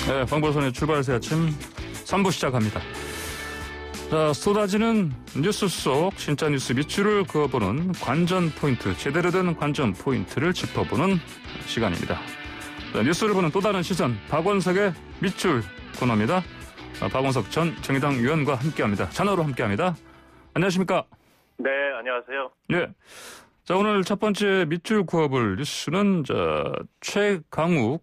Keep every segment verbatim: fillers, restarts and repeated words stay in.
네, 방보선의 출발새 아침 삼 부 시작합니다. 자, 쏟아지는 뉴스 속 진짜 뉴스 밑줄을 그어보는 관전 포인트, 제대로 된 관전 포인트를 짚어보는 시간입니다. 자, 뉴스를 보는 또 다른 시선, 박원석의 밑줄 코너입니다. 아, 박원석 전 정의당 의원과 함께합니다. 전화로 함께합니다. 안녕하십니까? 네, 안녕하세요. 네. 자, 오늘 첫 번째 밑줄 그어볼 뉴스는 자, 최강욱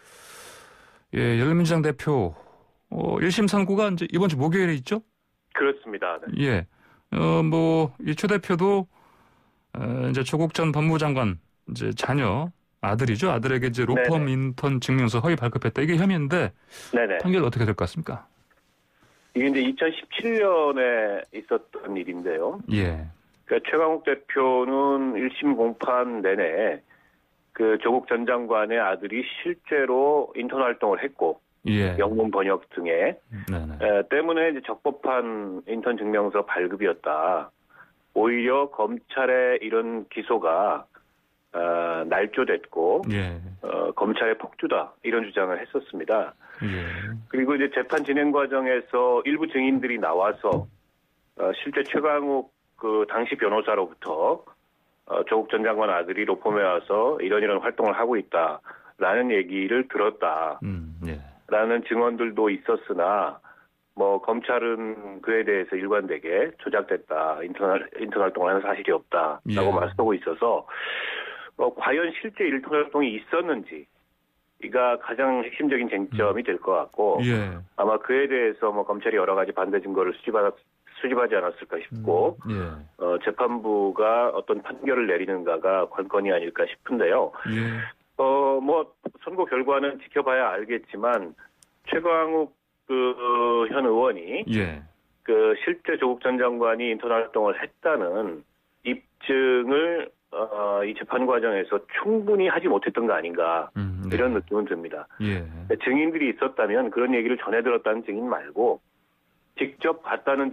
예, 열린민주당 대표 어, 일 심 선고가 이제 이번 주 목요일에 있죠? 그렇습니다. 네. 예. 어, 뭐, 이 최 대표도, 어, 이제 조국 전 법무장관, 이제 자녀, 아들이죠. 아들에게 이제 로펌 네네. 인턴 증명서 허위 발급했다. 이게 혐의인데, 네네. 판결 어떻게 될 것 같습니까? 이게 이제 이천십칠 년에 있었던 일인데요. 예. 그러니까 최강욱 대표는 일 심 공판 내내 그 조국 전 장관의 아들이 실제로 인턴 활동을 했고, 예. 영문 번역 등에 에, 때문에 이제 적법한 인턴 증명서 발급이었다. 오히려 검찰의 이런 기소가 어, 날조됐고 예. 어, 검찰의 폭주다 이런 주장을 했었습니다. 예. 그리고 이제 재판 진행 과정에서 일부 증인들이 나와서 어, 실제 최강욱 그 당시 변호사로부터 어, 조국 전 장관 아들이 로펌에 와서 이런 이런 활동을 하고 있다라는 얘기를 들었다. 음, 예. 라는 증언들도 있었으나 뭐 검찰은 그에 대해서 일관되게 조작됐다. 인턴, 인턴 활동을 하는 사실이 없다라고 예. 맞서고 있어서 어, 과연 실제 인턴 활동이 있었는지가 가장 핵심적인 쟁점이 될 것 같고 예. 아마 그에 대해서 뭐 검찰이 여러 가지 반대 증거를 수집하, 수집하지 않았을까 싶고 음, 예. 어, 재판부가 어떤 판결을 내리는가가 관건이 아닐까 싶은데요. 예. 어, 뭐, 선고 결과는 지켜봐야 알겠지만, 최강욱, 그, 현 의원이, 예. 그, 실제 조국 전 장관이 인턴 활동을 했다는 입증을, 어, 이 재판 과정에서 충분히 하지 못했던 거 아닌가, 음, 네. 이런 느낌은 듭니다. 예. 증인들이 있었다면 그런 얘기를 전해 들었다는 증인 말고, 직접 봤다는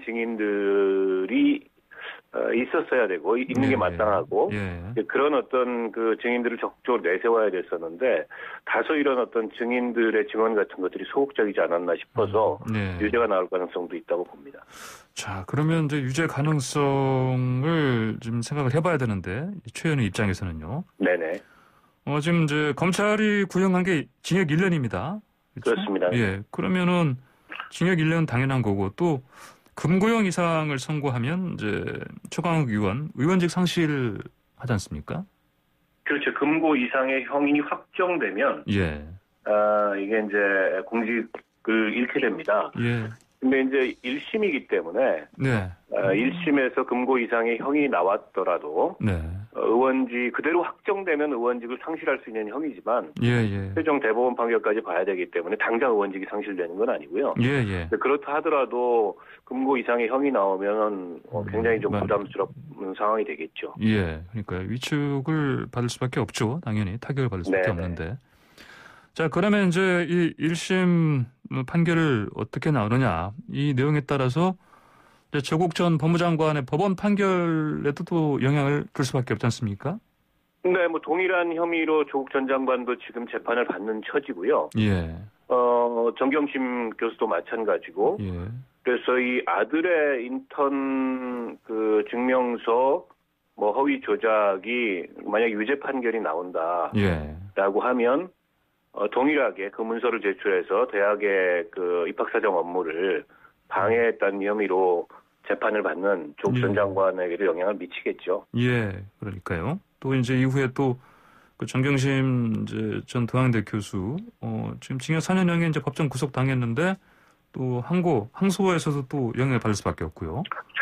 증인들이 어, 있었어야 되고 있는 예, 게 마땅하고 예. 그런 어떤 그 증인들을 적극적으로 내세워야 됐었는데 다소 이런 어떤 증인들의 증언 같은 것들이 소극적이지 않았나 싶어서 예. 유죄가 나올 가능성도 있다고 봅니다. 자, 그러면 이제 유죄 가능성을 좀 생각을 해봐야 되는데 최 의원 입장에서는요. 네네. 어, 지금 이제 검찰이 구형한 게 징역 일 년입니다. 그렇죠? 그렇습니다. 예, 그러면은 징역 일 년은 당연한 거고 또 금고형 이상을 선고하면 이제 최강욱 의원 의원직 상실하지 않습니까? 그렇죠. 금고 이상의 형이 확정되면 예. 아, 이게 이제 공직을 잃게 됩니다. 예. 근데 이제 일 심이기 때문에 네. 아, 일 심에서 금고 이상의 형이 나왔더라도 네. 의원직 그대로 확정되면 의원직을 상실할 수 있는 형이지만 예, 예. 최종 대법원 판결까지 봐야 되기 때문에 당장 의원직이 상실되는 건 아니고요. 예, 예. 그렇다 하더라도 금고 이상의 형이 나오면 굉장히 좀 부담스러운 상황이 되겠죠. 예, 그러니까 위축을 받을 수밖에 없죠. 당연히 타격을 받을 수밖에 네네. 없는데. 자, 그러면 이제 이 일 심 판결을 어떻게 나오느냐 이 내용에 따라서 이제 조국 전 법무장관의 법원 판결에도 또 영향을 줄 수밖에 없지 않습니까? 네, 뭐 동일한 혐의로 조국 전 장관도 지금 재판을 받는 처지고요. 예. 어, 정경심 교수도 마찬가지고. 예. 그래서 이 아들의 인턴 그 증명서 뭐 허위 조작이 만약 유죄 판결이 나온다라고 예. 하면. 어, 동일하게 그 문서를 제출해서 대학의 그 입학사정 업무를 방해했다는 혐의로 재판을 받는 조국 전 예. 장관에게도 영향을 미치겠죠. 예, 그러니까요. 또 이제 이후에 또 그 정경심 이제 전 동양대 교수, 어, 지금 징역 사 년형에 이제 법정 구속 당했는데 또 항고, 항소에서도 또 영향을 받을 수밖에 없고요.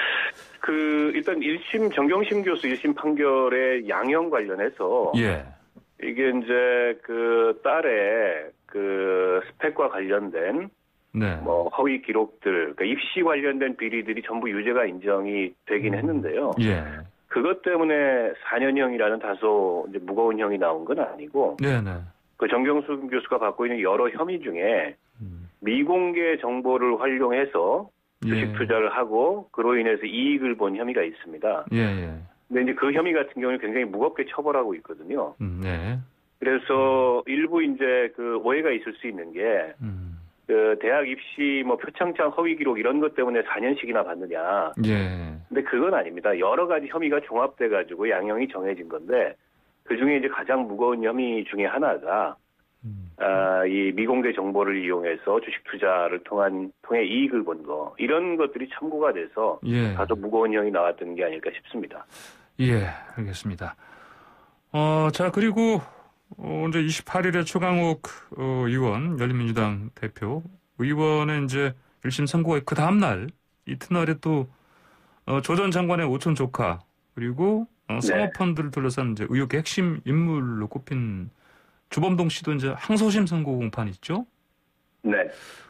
그, 일단 일 심, 정경심 교수 일 심 판결의 양형 관련해서. 예. 이게 이제 그 딸의 그 스펙과 관련된 네. 뭐 허위 기록들, 그러니까 입시 관련된 비리들이 전부 유죄가 인정이 되긴 했는데요. 예. 그것 때문에 사 년형이라는 다소 이제 무거운 형이 나온 건 아니고, 네네. 그 정경수 교수가 갖고 있는 여러 혐의 중에 음. 미공개 정보를 활용해서 주식 예. 투자를 하고 그로 인해서 이익을 본 혐의가 있습니다. 예, 예. 근데 이제 그 혐의 같은 경우는 굉장히 무겁게 처벌하고 있거든요. 음, 네. 그래서 음. 일부 이제 그 오해가 있을 수 있는 게, 음. 그 대학 입시 뭐 표창장 허위 기록 이런 것 때문에 사 년씩이나 받느냐. 예. 근데 그건 아닙니다. 여러 가지 혐의가 종합돼 가지고 양형이 정해진 건데 그 중에 이제 가장 무거운 혐의 중에 하나가 음. 아, 이 미공개 정보를 이용해서 주식 투자를 통한 통해 이익을 본 거 이런 것들이 참고가 돼서 예. 다소 무거운 형이 나왔던 게 아닐까 싶습니다. 예, 알겠습니다. 어, 자 그리고 어, 이제 이십팔 일에 최강욱 어, 의원, 열린민주당 대표 의원의 이제 일 심 선고가 그 다음 날 이튿날에 또 어, 조 전 장관의 오촌 조카 그리고 어, 사모펀드를 둘러싼 이제 의혹의 핵심 인물로 꼽힌 주범동 씨도 이제 항소심 선고 공판 있죠? 네.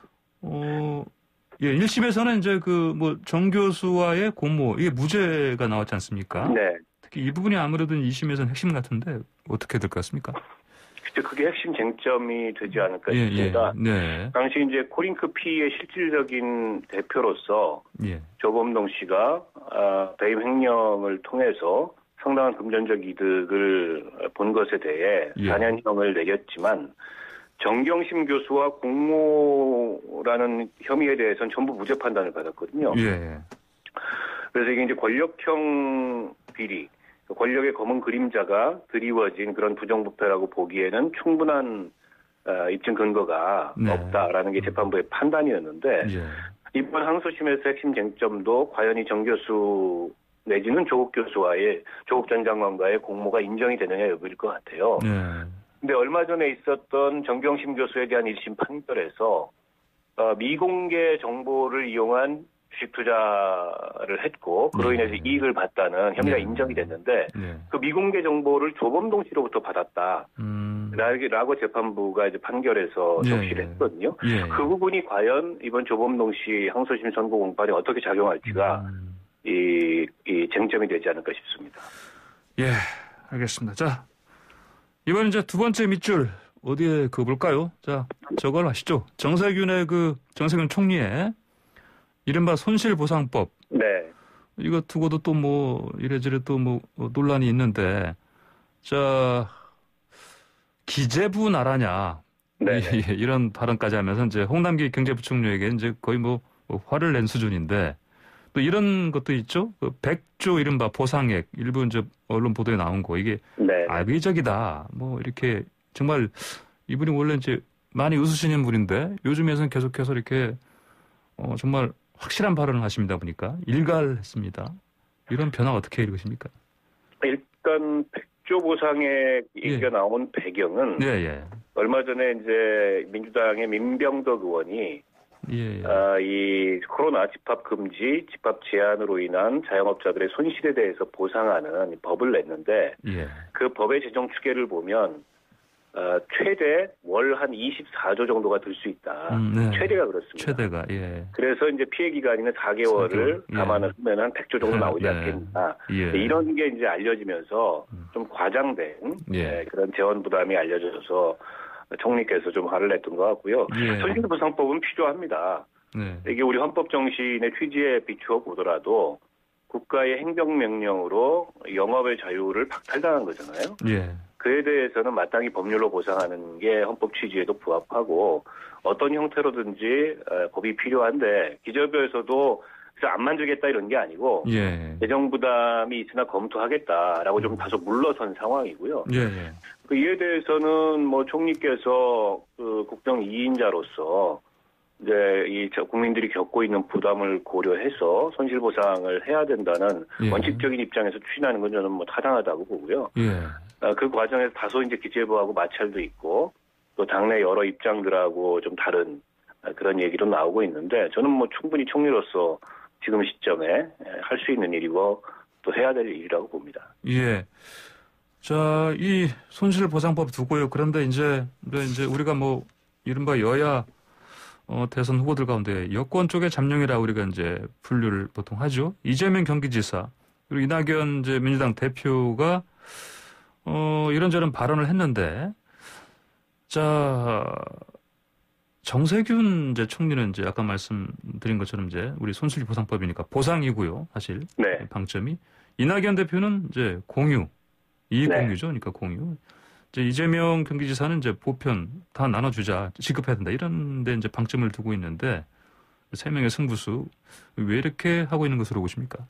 어, 예, 일 심에서는 이제 그 뭐 정 교수와의 공모 이게 무죄가 나왔지 않습니까? 네. 특히 이 부분이 아무래도 이 심에서는 핵심 같은데 어떻게 될 것 같습니까? 그렇죠. 그게 핵심 쟁점이 되지 않을까 싶습니다. 예, 예. 네. 당시 이제 코링크 피의 실질적인 대표로서 예. 조범동 씨가 아, 배임 횡령을 통해서 상당한 금전적 이득을 본 것에 대해 예. 사 년형을 내렸지만 정경심 교수와 공모라는 혐의에 대해서는 전부 무죄 판단을 받았거든요. 예. 그래서 이게 이제 권력형 비리, 권력의 검은 그림자가 드리워진 그런 부정부패라고 보기에는 충분한 입증 근거가 네. 없다라는 게 재판부의 판단이었는데 예. 이번 항소심에서 핵심 쟁점도 과연 이 정 교수 내지는 조국 교수와의 조국 전 장관과의 공모가 인정이 되느냐 여부일 것 같아요. 그런데 네. 얼마 전에 있었던 정경심 교수에 대한 일 심 판결에서 어, 미공개 정보를 이용한 주식 투자를 했고 그로 네. 인해서 이익을 봤다는 혐의가 네. 인정이 됐는데 네. 그 미공개 정보를 조범동 씨로부터 받았다. 음. 라고 재판부가 이제 판결에서 적시를 네. 했거든요. 네. 그 부분이 과연 이번 조범동 씨 항소심 선고 공판에 어떻게 작용할지가 음. 이, 이 쟁점이 되지 않을까 싶습니다. 예, 알겠습니다. 자, 이번 이제 두 번째 밑줄 어디에 그 볼까요? 자, 저걸 아시죠? 정세균의 그 정세균 총리의 이른바 손실보상법. 네. 이거 두고도 또 뭐 이래저래 또 뭐 논란이 있는데, 자 기재부 나라냐? 네. 예, 이런 발언까지 하면서 이제 홍남기 경제부총리에게 이제 거의 뭐, 뭐 화를 낸 수준인데. 또 이런 것도 있죠. 그 백조 이른바 보상액 일부 이제 언론 보도에 나온 거 이게 네. 악의적이다. 뭐 이렇게 정말 이분이 원래 이제 많이 웃으시는 분인데 요즘에서는 계속해서 이렇게 어 정말 확실한 발언을 하십니다 보니까 일갈했습니다. 이런 변화 어떻게 읽으십니까? 일단 백조 보상액 얘기가 예. 나온 배경은 예, 예. 얼마 전에 이제 민주당의 민병덕 의원이 예, 예. 아, 이 코로나 집합 금지, 집합 제한으로 인한 자영업자들의 손실에 대해서 보상하는 법을 냈는데 예. 그 법의 제정 추계를 보면 어, 최대 월 한 이십사조 정도가 들 수 있다. 음, 네. 최대가 그렇습니다. 최대가 예. 그래서 이제 피해 기간이는 사 개월을 예. 감안을 하면 한 백조 정도 나오지 네. 않겠나. 예. 이런 게 이제 알려지면서 좀 과장된 예. 네, 그런 재원 부담이 알려져서 총리께서 좀 화를 냈던 것 같고요. 예. 손실보상법은 필요합니다. 네. 이게 우리 헌법 정신의 취지에 비추어 보더라도 국가의 행정명령으로 영업의 자유를 박탈당한 거잖아요. 예. 그에 대해서는 마땅히 법률로 보상하는 게 헌법 취지에도 부합하고 어떤 형태로든지 법이 필요한데 기재부에서도 안 만들겠다 이런 게 아니고 예. 재정 부담이 있으나 검토하겠다라고 좀 다소 물러선 상황이고요. 예. 그 이에 대해서는 뭐 총리께서 그 국정 이 인자로서 이제 이 국민들이 겪고 있는 부담을 고려해서 손실 보상을 해야 된다는 예. 원칙적인 입장에서 추진하는 건 저는 뭐 타당하다고 보고요. 예. 그 과정에서 다소 이제 기재부하고 마찰도 있고 또 당내 여러 입장들하고 좀 다른 그런 얘기도 나오고 있는데 저는 뭐 충분히 총리로서 지금 시점에 할 수 있는 일이고 또 해야 될 일이라고 봅니다. 예. 자, 이 손실보상법 두고요. 그런데 이제 이제 우리가 뭐 이른바 여야 어, 대선 후보들 가운데 여권 쪽의 잠룡이라 우리가 이제 분류를 보통 하죠. 이재명 경기지사 그리고 이낙연 이제 민주당 대표가 어, 이런저런 발언을 했는데, 자, 정세균 이제 총리는 이제 아까 말씀드린 것처럼 이제 우리 손실보상법이니까 보상이고요, 사실. 네. 방점이. 이낙연 대표는 이제 공유, 이익 네. 공유죠. 그러니까 공유. 이제 이재명 경기지사는 이제 보편 다 나눠주자, 지급해야 된다 이런데 이제 방점을 두고 있는데 세 명의 승부수 왜 이렇게 하고 있는 것으로 보십니까?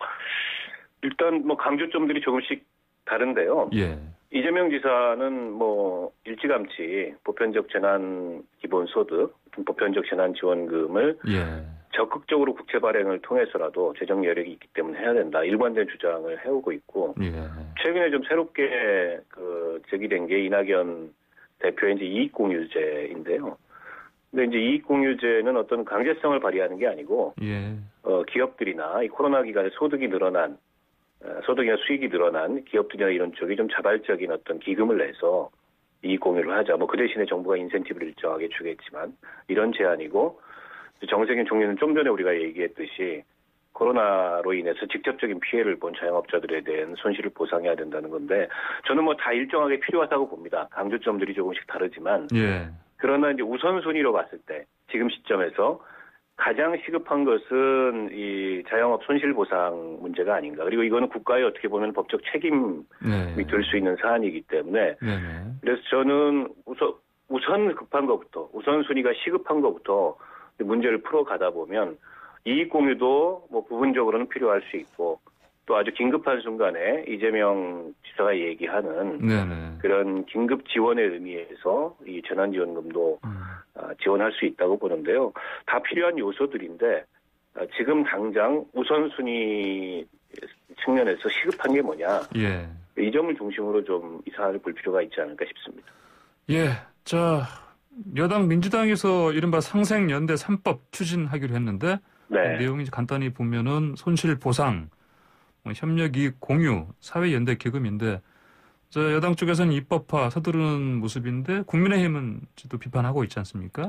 일단 뭐 강조점들이 조금씩 다른데요. 예. 이재명 지사는 뭐 일찌감치 보편적 재난 기본소득, 보편적 재난 지원금을 예. 적극적으로 국채 발행을 통해서라도 재정 여력이 있기 때문에 해야 된다. 일관된 주장을 해오고 있고 예. 최근에 좀 새롭게 그 제기된 게 이낙연 대표의 이제 이익공유제인데요. 근데 이제 이익공유제는 어떤 강제성을 발휘하는 게 아니고 예. 어, 기업들이나 이 코로나 기간에 소득이 늘어난 소득이나 수익이 늘어난 기업들이나 이런 쪽이 좀 자발적인 어떤 기금을 내서 이익 공유를 하자. 뭐 그 대신에 정부가 인센티브를 일정하게 주겠지만 이런 제안이고 정세균 총리는 좀 전에 우리가 얘기했듯이 코로나로 인해서 직접적인 피해를 본 자영업자들에 대한 손실을 보상해야 된다는 건데 저는 뭐 다 일정하게 필요하다고 봅니다. 강조점들이 조금씩 다르지만 예. 그러나 이제 우선순위로 봤을 때 지금 시점에서 가장 시급한 것은 이 자영업 손실보상 문제가 아닌가. 그리고 이거는 국가의 어떻게 보면 법적 책임이 네. 될 수 있는 사안이기 때문에 네네. 그래서 저는 우선, 우선 급한 것부터 우선순위가 시급한 것부터 문제를 풀어가다 보면 이익공유도 뭐 부분적으로는 필요할 수 있고 또 아주 긴급한 순간에 이재명 지사가 얘기하는 네네. 그런 긴급 지원의 의미에서 이 재난지원금도 음. 지원할 수 있다고 보는데요. 다 필요한 요소들인데 지금 당장 우선순위 측면에서 시급한 게 뭐냐. 예. 이 점을 중심으로 좀 이 사안을 볼 필요가 있지 않을까 싶습니다. 예. 자, 여당 민주당에서 이른바 상생연대 삼 법 추진하기로 했는데 네. 내용이 간단히 보면은 손실보상 협력이익 공유, 사회연대 기금인데 저 여당 쪽에서는 입법화 서두르는 모습인데 국민의힘은 또 비판하고 있지 않습니까?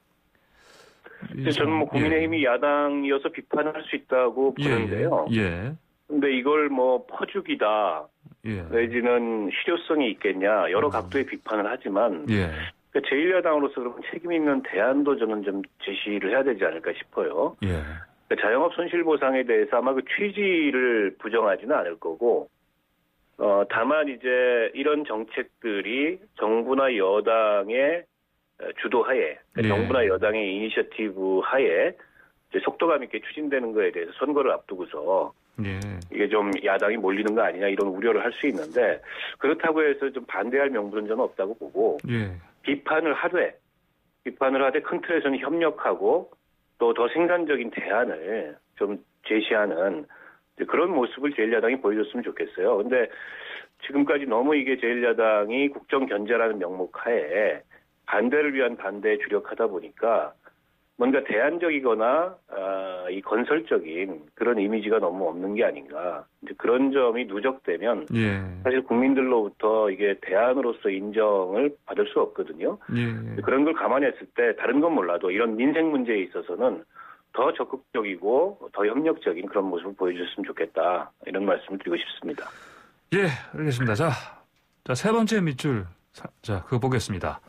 저는 뭐 국민의힘이 예. 야당이어서 비판할 수 있다고 보는데요. 예. 예. 근데 이걸 뭐 퍼주기다 예. 내지는 실효성이 있겠냐 여러 각도의 비판을 하지만 예. 제일 야당으로서 그러면 책임 있는 대안도 저는 좀 제시를 해야 되지 않을까 싶어요. 예. 자영업 손실보상에 대해서 아마 그 취지를 부정하지는 않을 거고, 어, 다만 이제 이런 정책들이 정부나 여당의 주도하에, 네. 정부나 여당의 이니셔티브 하에 이제 속도감 있게 추진되는 거에 대해서 선거를 앞두고서 네. 이게 좀 야당이 몰리는 거 아니냐 이런 우려를 할 수 있는데 그렇다고 해서 좀 반대할 명분은 저는 없다고 보고 네. 비판을 하되, 비판을 하되 큰 틀에서는 협력하고 또 더 생산적인 대안을 좀 제시하는 그런 모습을 제일 야당이 보여줬으면 좋겠어요. 근데 지금까지 너무 이게 제일 야당이 국정 견제라는 명목 하에 반대를 위한 반대에 주력하다 보니까 뭔가 대안적이거나 아, 이 건설적인 그런 이미지가 너무 없는 게 아닌가. 이제 그런 점이 누적되면 예. 사실 국민들로부터 이게 대안으로서 인정을 받을 수 없거든요. 예. 그런 걸 감안했을 때 다른 건 몰라도 이런 민생 문제에 있어서는 더 적극적이고 더 협력적인 그런 모습을 보여줬으면 좋겠다. 이런 말씀을 드리고 싶습니다. 예, 알겠습니다. 자, 자, 세 번째 밑줄. 자, 그거 보겠습니다.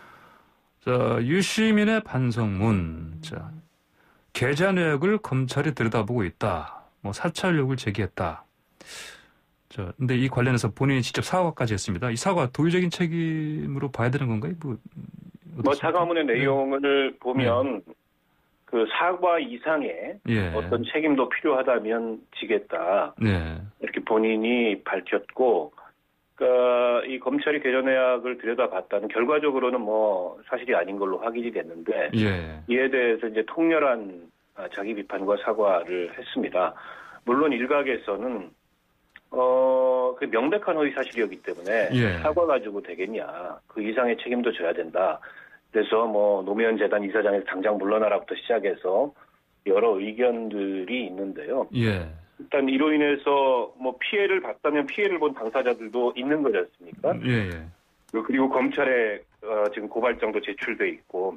자, 유시민의 반성문. 자, 계좌 내역을 검찰이 들여다보고 있다. 뭐 사찰 의혹을 제기했다. 자, 근데 이 관련해서 본인이 직접 사과까지 했습니다. 이 사과 도의적인 책임으로 봐야 되는 건가요? 뭐, 뭐 사과문의 네. 내용을 보면 네. 그 사과 이상의 예. 어떤 책임도 필요하다면 지겠다. 네. 이렇게 본인이 밝혔고. 그러니까 이 검찰이 계좌 내역을 들여다봤다는 결과적으로는 뭐 사실이 아닌 걸로 확인이 됐는데 예. 이에 대해서 이제 통렬한 자기 비판과 사과를 했습니다. 물론 일각에서는 어, 그 명백한 허위 사실이었기 때문에 예. 사과 가지고 되겠냐? 그 이상의 책임도 져야 된다. 그래서 뭐 노무현 재단 이사장에서 당장 물러나라부터 시작해서 여러 의견들이 있는데요. 예. 일단 이로 인해서 뭐 피해를 봤다면 피해를 본 당사자들도 있는 거지 않습니까? 예, 예. 그리고 검찰에 어, 지금 고발장도 제출돼 있고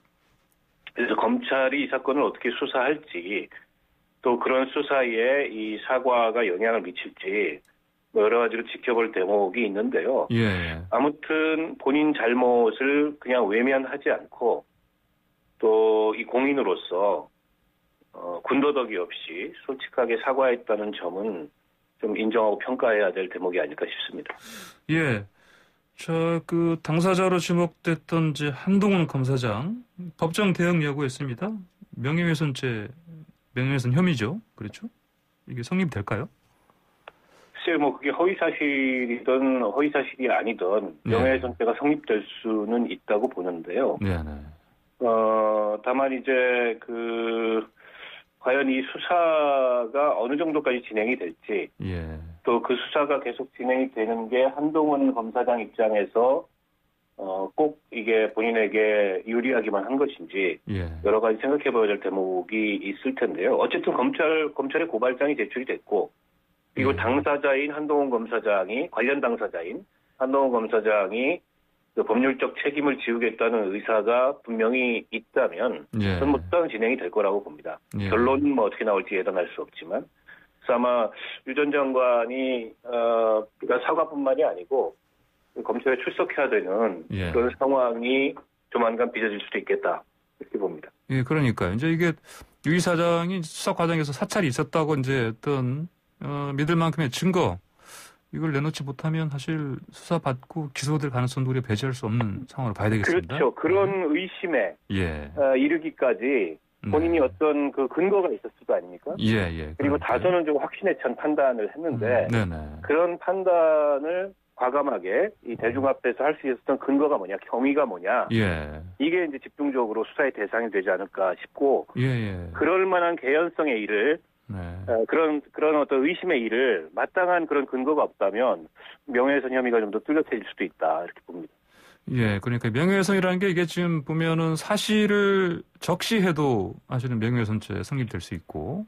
그래서 검찰이 이 사건을 어떻게 수사할지 또 그런 수사에 이 사과가 영향을 미칠지 여러 가지로 지켜볼 대목이 있는데요. 예. 아무튼 본인 잘못을 그냥 외면하지 않고 또 이 공인으로서 어, 군더더기 없이 솔직하게 사과했다는 점은 좀 인정하고 평가해야 될 대목이 아닐까 싶습니다. 예. 자, 그 당사자로 지목됐던 이제 한동훈 검사장 법정 대응 요구했습니다. 명예훼손죄, 명예훼손 혐의죠. 그렇죠? 이게 성립될까요? 글쎄요, 뭐 그게 허위사실이든 허위사실이 아니든 명예훼손죄가 네. 성립될 수는 있다고 보는데요. 네, 네. 어, 다만 이제 그 과연 이 수사가 어느 정도까지 진행이 될지, 예. 또 그 수사가 계속 진행이 되는 게 한동훈 검사장 입장에서 어, 꼭 이게 본인에게 유리하기만 한 것인지 예. 여러 가지 생각해봐야 될 대목이 있을 텐데요. 어쨌든 검찰 검찰에 고발장이 제출이 됐고, 그리고 예. 당사자인 한동훈 검사장이 관련 당사자인 한동훈 검사장이 그 법률적 책임을 지우겠다는 의사가 분명히 있다면 예. 저는 뭐 수사는 진행이 될 거라고 봅니다. 예. 결론은 뭐 어떻게 나올지 예단할 수 없지만, 그래서 아마 유 전 장관이 어, 그러니까 사과뿐만이 아니고 검찰에 출석해야 되는 예. 그런 상황이 조만간 빚어질 수도 있겠다 이렇게 봅니다. 예, 그러니까요. 이제 이게 유 이 사장이 수사 과정에서 사찰이 있었다고 이제 어떤 어, 믿을 만큼의 증거, 이걸 내놓지 못하면 사실 수사받고 기소될 가능성도 우리가 배제할 수 없는 상황으로 봐야 되겠습니다. 그렇죠. 그런 네. 의심에 예. 어, 이르기까지 본인이 네. 어떤 그 근거가 있었을 거 아닙니까? 예, 예. 그리고 다소는 좀 확신에 찬 판단을 했는데 음, 그런 판단을 과감하게 이 대중 앞에서 할 수 있었던 근거가 뭐냐, 경위가 뭐냐, 예. 이게 이제 집중적으로 수사의 대상이 되지 않을까 싶고, 예, 예. 그럴 만한 개연성의 일을 네. 어, 그런 그런 어떤 의심의 일을 마땅한 그런 근거가 없다면 명예훼손 혐의가 좀 더 뚜렷해질 수도 있다 이렇게 봅니다. 예, 그러니까 명예훼손이라는 게 이게 지금 보면은 사실을 적시해도 사실은 명예훼손죄 성립될 수 있고,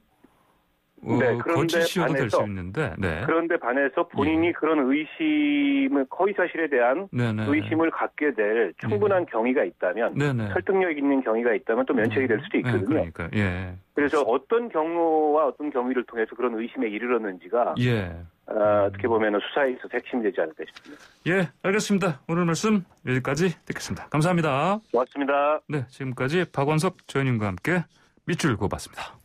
어, 네, 거짓 시효도 될 수 있는데, 네. 그런데 반해서 본인이 예. 그런 의심을, 허위사실에 대한 네네. 의심을 갖게 될 충분한 예. 경위가 있다면, 네네. 설득력 있는 경위가 있다면 또 면책이 될 수도 있거든요. 네, 그러니까, 예. 그래서 어떤 경로와 어떤 경위를 통해서 그런 의심에 이르렀는지가, 예. 어, 어떻게 보면 수사에 있어서 핵심이 되지 않을까 싶습니다. 예, 알겠습니다. 오늘 말씀 여기까지 듣겠습니다. 감사합니다. 고맙습니다. 네, 지금까지 박원석 전 의원님과 함께 밑줄 그어봤습니다.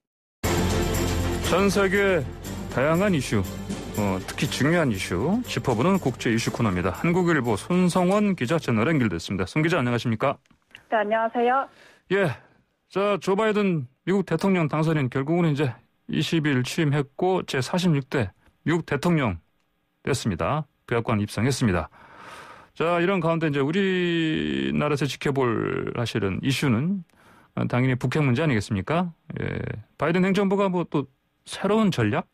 전 세계 다양한 이슈, 어, 특히 중요한 이슈 짚어보는 국제 이슈 코너입니다. 한국일보 손성원 기자 전화 연결됐습니다. 손 기자 안녕하십니까? 네, 안녕하세요. 예, 자, 조 바이든 미국 대통령 당선인 결국은 이제 이십 일 취임했고 제사십육 대 미국 대통령 됐습니다. 백악관 입성했습니다. 자, 이런 가운데 이제 우리나라에서 지켜볼 사실은 이슈는 당연히 북핵 문제 아니겠습니까? 예, 바이든 행정부가 뭐 또 새로운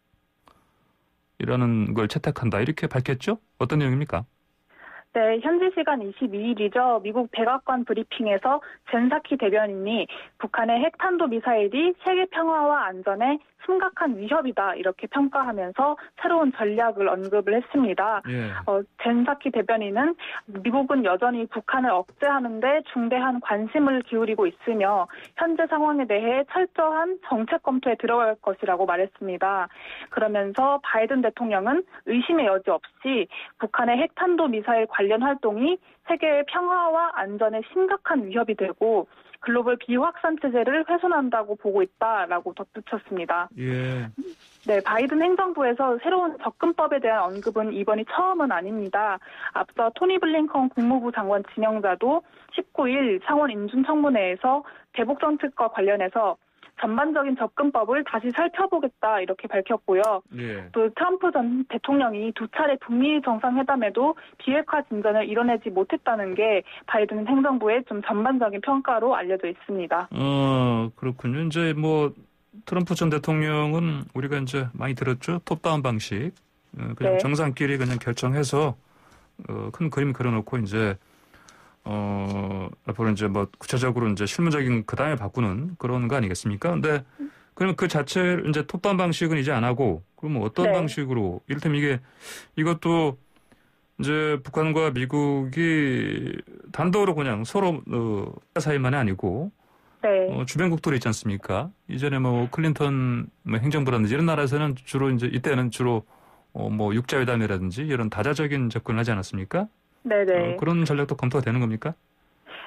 전략이라는 걸 채택한다 이렇게 밝혔죠? 어떤 내용입니까? 네, 현지 시간 이십이 일이죠. 미국 백악관 브리핑에서 젠사키 대변인이 북한의 핵탄도 미사일이 세계 평화와 안전에 심각한 위협이다 이렇게 평가하면서 새로운 전략을 언급을 했습니다. 예. 어, 젠사키 대변인은 미국은 여전히 북한을 억제하는 데 중대한 관심을 기울이고 있으며 현재 상황에 대해 철저한 정책 검토에 들어갈 것이라고 말했습니다. 그러면서 바이든 대통령은 의심의 여지 없이 북한의 핵탄도 미사일 관련 활동이 세계의 평화와 안전에 심각한 위협이 되고 글로벌 비확산 체제를 훼손한다고 보고 있다라고 덧붙였습니다. 예. 네, 바이든 행정부에서 새로운 접근법에 대한 언급은 이번이 처음은 아닙니다. 앞서 토니 블링컨 국무부 장관 지명자도 십구 일 상원 인준청문회에서 대북 정책과 관련해서 전반적인 접근법을 다시 살펴보겠다 이렇게 밝혔고요. 예. 또 트럼프 전 대통령이 두 차례 북미 정상회담에도 비핵화 진전을 이뤄내지 못했다는 게 바이든 행정부의 좀 전반적인 평가로 알려져 있습니다. 어, 그렇군요. 이제 뭐 트럼프 전 대통령은 우리가 이제 많이 들었죠. 톱다운 방식. 그냥 네. 정상끼리 그냥 결정해서 어, 큰 그림 그려놓고 이제 어, 앞으로 이제 뭐 구체적으로 이제 실무적인 그 다음에 바꾸는 그런 거 아니겠습니까? 근데 그러면 그 자체를 이제 톱다운 방식은 이제 안 하고 그러면 어떤 네. 방식으로 이를테면 이게 이것도 이제 북한과 미국이 단독으로 그냥 서로 어, 사이만이 아니고 네. 어, 주변국들이 있지 않습니까? 이전에 뭐 클린턴 뭐 행정부라든지 이런 나라에서는 주로 이제 이때는 주로 어, 뭐 육자회담이라든지 이런 다자적인 접근을 하지 않았습니까? 네네. 어, 그런 전략도 검토가 되는 겁니까?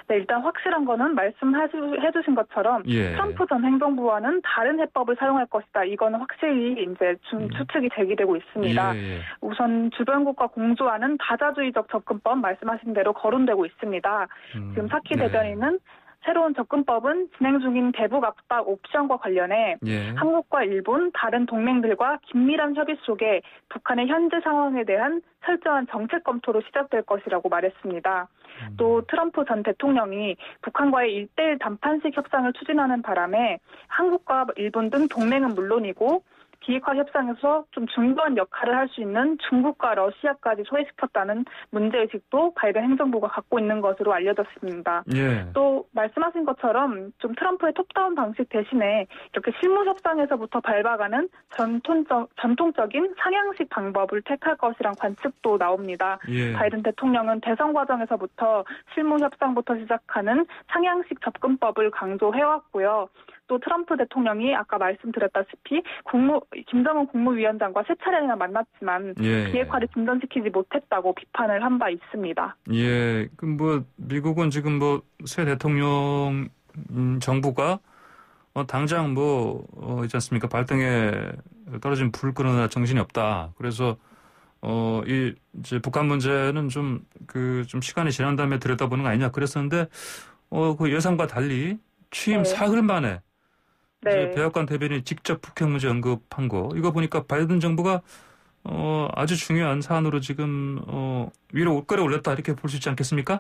네, 일단 확실한 거는 말씀해주신 것처럼 예. 트럼프 전 행정부와는 다른 해법을 사용할 것이다. 이거는 확실히 이제 좀 추측이 제기되고 있습니다. 예, 예. 우선 주변국과 공조하는 다자주의적 접근법 말씀하신 대로 거론되고 있습니다. 음, 지금 사키 네. 대변인은 새로운 접근법은 진행 중인 대북 압박 옵션과 관련해 예. 한국과 일본, 다른 동맹들과 긴밀한 협의 속에 북한의 현재 상황에 대한 철저한 정책 검토로 시작될 것이라고 말했습니다. 음. 또 트럼프 전 대통령이 북한과의 일대일 단판식 협상을 추진하는 바람에 한국과 일본 등 동맹은 물론이고 비핵화 협상에서 좀 중요한 역할을 할 수 있는 중국과 러시아까지 소외시켰다는 문제의식도 바이든 행정부가 갖고 있는 것으로 알려졌습니다. 예. 또 말씀하신 것처럼 좀 트럼프의 톱다운 방식 대신에 이렇게 실무 협상에서부터 밟아가는 전통적, 전통적인 상향식 방법을 택할 것이란 관측도 나옵니다. 예. 바이든 대통령은 대선 과정에서부터 실무 협상부터 시작하는 상향식 접근법을 강조해왔고요. 또 트럼프 대통령이 아까 말씀드렸다시피 국무, 김정은 국무위원장과 세 차례나 만났지만 예. 비핵화를 진전시키지 못했다고 비판을 한 바 있습니다. 예, 그럼 뭐 미국은 지금 뭐 새 대통령 음, 정부가 어, 당장 뭐 어, 있지 않습니까? 발등에 떨어진 불 끄느라 정신이 없다. 그래서 어, 이 이제 북한 문제는 좀 그 좀 시간이 지난 다음에 들여다보는 거 아니냐 그랬었는데 어, 그 예상과 달리 취임 네. 사흘 만에 네. 백악관 대변인이 직접 북핵 문제 언급한 거 이거 보니까 바이든 정부가 어, 아주 중요한 사안으로 지금 어, 위로 끌어올렸다 이렇게 볼 수 있지 않겠습니까?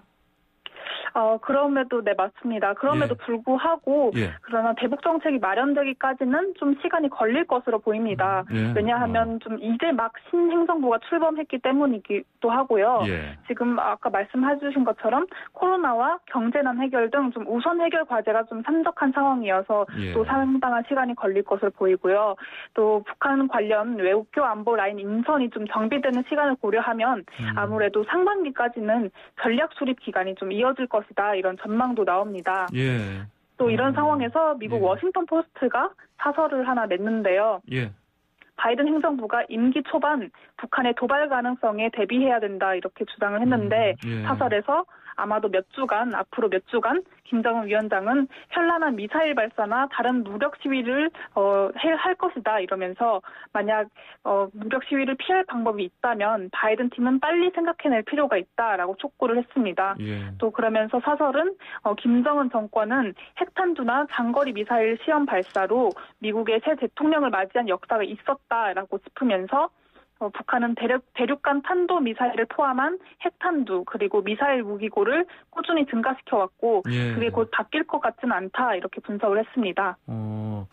어, 그럼에도, 네, 맞습니다. 그럼에도 예. 불구하고, 예. 그러나 대북 정책이 마련되기까지는 좀 시간이 걸릴 것으로 보입니다. 예. 왜냐하면 어. 좀 이제 막 신행정부가 출범했기 때문이기도 하고요. 예. 지금 아까 말씀해 주신 것처럼 코로나와 경제난 해결 등 좀 우선 해결 과제가 좀 산적한 상황이어서 예. 또 상당한 시간이 걸릴 것으로 보이고요. 또 북한 관련 외국교 안보 라인 인선이 좀 정비되는 시간을 고려하면 음. 아무래도 상반기까지는 전략 수립 기간이 좀 이어질 것 이다 이런 전망도 나옵니다. 예. 또 이런 음. 상황에서 미국 예. 워싱턴 포스트가 사설을 하나 냈는데요. 예. 바이든 행정부가 임기 초반 북한의 도발 가능성에 대비해야 된다 이렇게 주장을 했는데 음. 예. 사설에서 아마도 몇 주간 앞으로 몇 주간 김정은 위원장은 현란한 미사일 발사나 다른 무력 시위를 어, 할 것이다 이러면서 만약 어, 무력 시위를 피할 방법이 있다면 바이든 팀은 빨리 생각해낼 필요가 있다라고 촉구를 했습니다. 예. 또 그러면서 사설은 어, 김정은 정권은 핵탄두나 장거리 미사일 시험 발사로 미국의 새 대통령을 맞이한 역사가 있었다라고 짚으면서 어, 북한은 대륙, 대륙간 탄도미사일을 포함한 핵탄두 그리고 미사일 무기고를 꾸준히 증가시켜왔고 예. 그게 곧 바뀔 것 같지는 않다 이렇게 분석을 했습니다. 어,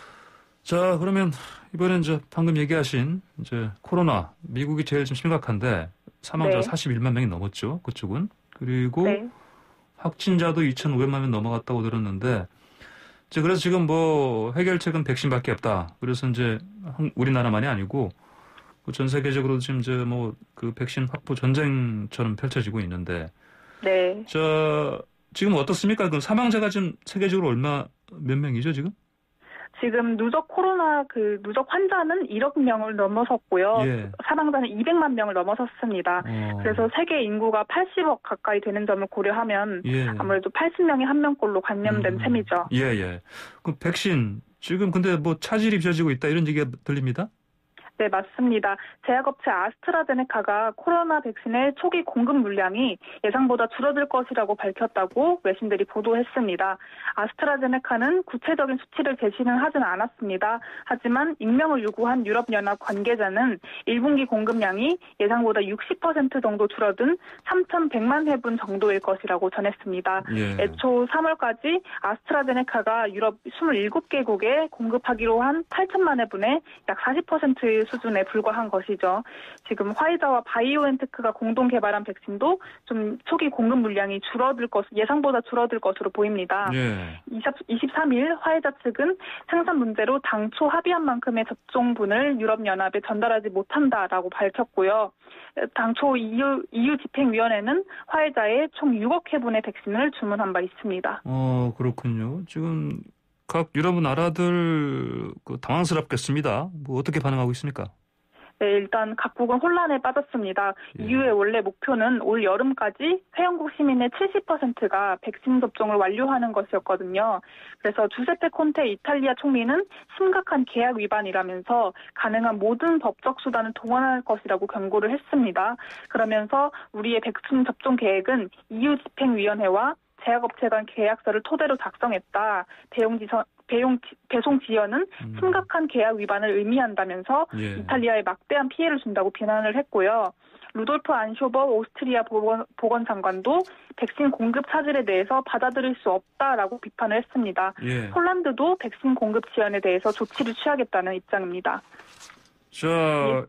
자 그러면 이번엔 이제 방금 얘기하신 이제 코로나 미국이 제일 좀 심각한데 사망자 네. 사십일만 명이 넘었죠 그쪽은 그리고 네. 확진자도 이천오백만 명 넘어갔다고 들었는데 이제 그래서 지금 뭐 해결책은 백신밖에 없다. 그래서 이제 우리나라만이 아니고 전 세계적으로 지금 이제 뭐 그 백신 확보 전쟁처럼 펼쳐지고 있는데, 네. 저 지금 어떻습니까? 그 사망자가 지금 세계적으로 얼마 몇 명이죠 지금? 지금 누적 코로나 그 누적 환자는 일억 명을 넘어섰고요. 예. 사망자는 이백만 명을 넘어섰습니다. 어. 그래서 세계 인구가 팔십억 가까이 되는 점을 고려하면 예. 아무래도 팔십 명에 한 명꼴로 감염된 음. 셈이죠. 예예. 예. 그 백신 지금 근데 뭐 차질이 빚어지고 있다 이런 얘기가 들립니다. 네, 맞습니다. 제약업체 아스트라제네카가 코로나 백신의 초기 공급 물량이 예상보다 줄어들 것이라고 밝혔다고 외신들이 보도했습니다. 아스트라제네카는 구체적인 수치를 제시는 하진 않았습니다. 하지만 익명을 요구한 유럽연합 관계자는 일 분기 공급량이 예상보다 육십 퍼센트 정도 줄어든 삼천백만 회분 정도일 것이라고 전했습니다. 예. 애초 삼월까지 아스트라제네카가 유럽 이십칠 개국에 공급하기로 한 팔천만 회분의 약 사십 퍼센트 수준에 불과한 것이죠. 지금 화이자와 바이오엔테크가 공동 개발한 백신도 좀 초기 공급 물량이 줄어들 것, 예상보다 줄어들 것으로 보입니다. 예. 이십삼 일 화이자 측은 생산 문제로 당초 합의한 만큼의 접종분을 유럽연합에 전달하지 못한다라고 밝혔고요. 당초 이유, 이유 집행위원회는 화이자에 총 육억 회분의 백신을 주문한 바 있습니다. 어, 그렇군요. 지금 각 유럽 나라들 그 당황스럽겠습니다. 뭐 어떻게 반응하고 있습니까? 네, 일단 각국은 혼란에 빠졌습니다. 예. 이유의 원래 목표는 올 여름까지 회원국 시민의 칠십 퍼센트가 백신 접종을 완료하는 것이었거든요. 그래서 주세페 콘테 이탈리아 총리는 심각한 계약 위반이라면서 가능한 모든 법적 수단을 동원할 것이라고 경고를 했습니다. 그러면서 우리의 백신 접종 계획은 이유 집행위원회와 제약업체 간 계약서를 토대로 작성했다. 배용 지선 배용, 배송 지연은 음. 심각한 계약 위반을 의미한다면서 예. 이탈리아에 막대한 피해를 준다고 비난을 했고요. 루돌프 안쇼버 오스트리아 보건, 보건장관도 백신 공급 차질에 대해서 받아들일 수 없다라고 비판을 했습니다. 예. 폴란드도 백신 공급 지연에 대해서 조치를 취하겠다는 입장입니다. 자, 예.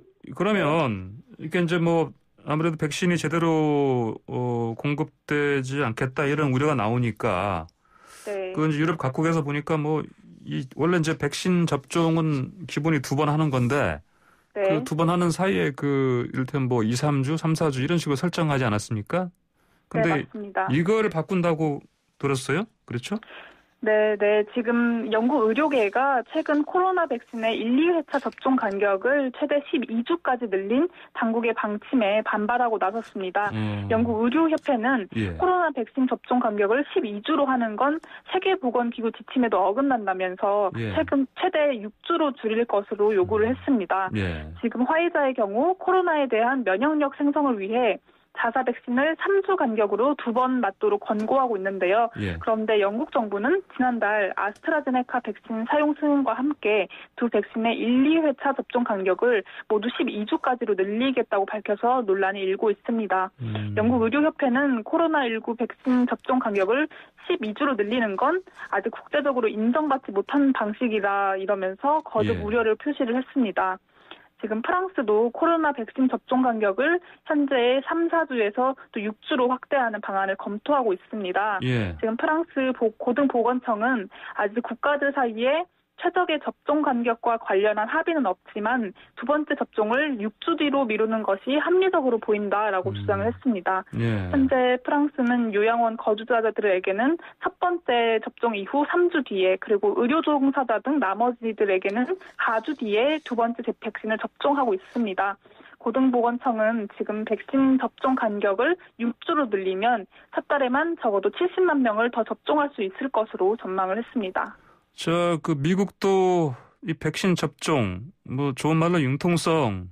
그러면 이게 이제 뭐 아무래도 백신이 제대로 어, 공급되지 않겠다 이런 우려가 나오니까 네. 그 이제 유럽 각국에서 보니까 뭐 이 원래 이제 백신 접종은 기본이 두 번 하는 건데 네. 그 두 번 하는 사이에 그 이를테면 뭐 이, 삼 주, 삼, 사 주 이런 식으로 설정하지 않았습니까? 근데 네, 맞습니다. 이거를 바꾼다고 들었어요? 그렇죠? 네, 네. 지금 영국 의료계가 최근 코로나 백신의 일, 이 회차 접종 간격을 최대 십이 주까지 늘린 당국의 방침에 반발하고 나섰습니다. 음. 영국 의료협회는 예. 코로나 백신 접종 간격을 십이 주로 하는 건 세계보건기구 지침에도 어긋난다면서 예. 최근 최대 육 주로 줄일 것으로 요구를 했습니다. 예. 지금 화이자의 경우 코로나에 대한 면역력 생성을 위해 자사 백신을 삼 주 간격으로 두 번 맞도록 권고하고 있는데요. 예. 그런데 영국 정부는 지난달 아스트라제네카 백신 사용 승인과 함께 두 백신의 일, 이 회차 접종 간격을 모두 십이 주까지로 늘리겠다고 밝혀서 논란이 일고 있습니다. 음. 영국 의료협회는 코로나십구 백신 접종 간격을 십이 주로 늘리는 건 아직 국제적으로 인정받지 못한 방식이라 이러면서 거듭 예. 우려를 표시를 했습니다. 지금 프랑스도 코로나 백신 접종 간격을 현재의 삼, 사 주에서 또 육 주로 확대하는 방안을 검토하고 있습니다. 예. 지금 프랑스 고등보건청은 아직 국가들 사이에 최적의 접종 간격과 관련한 합의는 없지만 두 번째 접종을 육 주 뒤로 미루는 것이 합리적으로 보인다라고 음. 주장을 했습니다. 예. 현재 프랑스는 요양원 거주자들에게는 첫 번째 접종 이후 삼 주 뒤에 그리고 의료 종사자 등 나머지들에게는 사 주 뒤에 두 번째 백신을 접종하고 있습니다. 고등보건청은 지금 백신 접종 간격을 육 주로 늘리면 첫 달에만 적어도 칠십만 명을 더 접종할 수 있을 것으로 전망을 했습니다. 저, 그, 미국도 이 백신 접종, 뭐, 좋은 말로 융통성,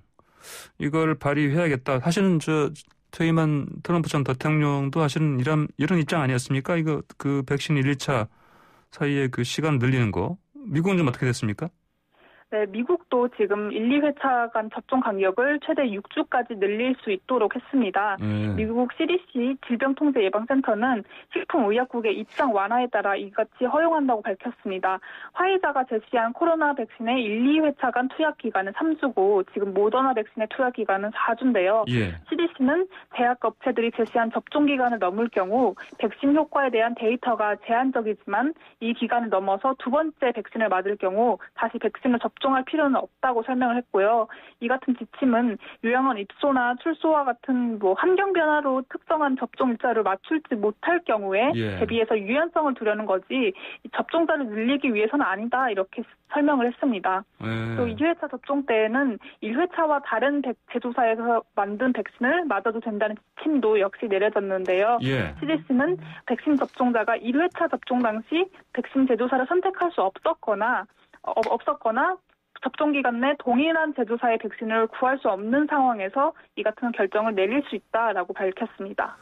이걸 발휘해야겠다. 사실은 저, 퇴임한 트럼프 전 대통령도 사실은 이런, 이런 입장 아니었습니까? 이거, 그 백신 일, 이 차 사이에 그 시간 늘리는 거. 미국은 좀 어떻게 됐습니까? 네, 미국도 지금 일, 이 회차 간 접종 간격을 최대 육 주까지 늘릴 수 있도록 했습니다. 음. 미국 씨디씨 질병통제예방센터는 식품의약국의 입장 완화에 따라 이같이 허용한다고 밝혔습니다. 화이자가 제시한 코로나 백신의 일, 이 회차 간 투약 기간은 삼 주고 지금 모더나 백신의 투약 기간은 사 주인데요. 예. 씨디씨는 제약 업체들이 제시한 접종 기간을 넘을 경우 백신 효과에 대한 데이터가 제한적이지만 이 기간을 넘어서 두 번째 백신을 맞을 경우 다시 백신을 접종 접종할 필요는 없다고 설명을 했고요. 이 같은 지침은 요양원 입소나 출소와 같은 뭐 환경 변화로 특정한 접종 일자를 맞출지 못할 경우에 예. 대비해서 유연성을 두려는 거지 접종자를 늘리기 위해서는 아니다 이렇게 설명을 했습니다. 예. 또 이 회차 접종 때에는 일 회차와 다른 백, 제조사에서 만든 백신을 맞아도 된다는 지침도 역시 내려졌는데요. 예. 씨디씨는 백신 접종자가 일 회차 접종 당시 백신 제조사를 선택할 수 없었거나 어, 없었거나 접종 기간 내 동일한 제조사의 백신을 구할 수 없는 상황에서 이 같은 결정을 내릴 수 있다라고 밝혔습니다.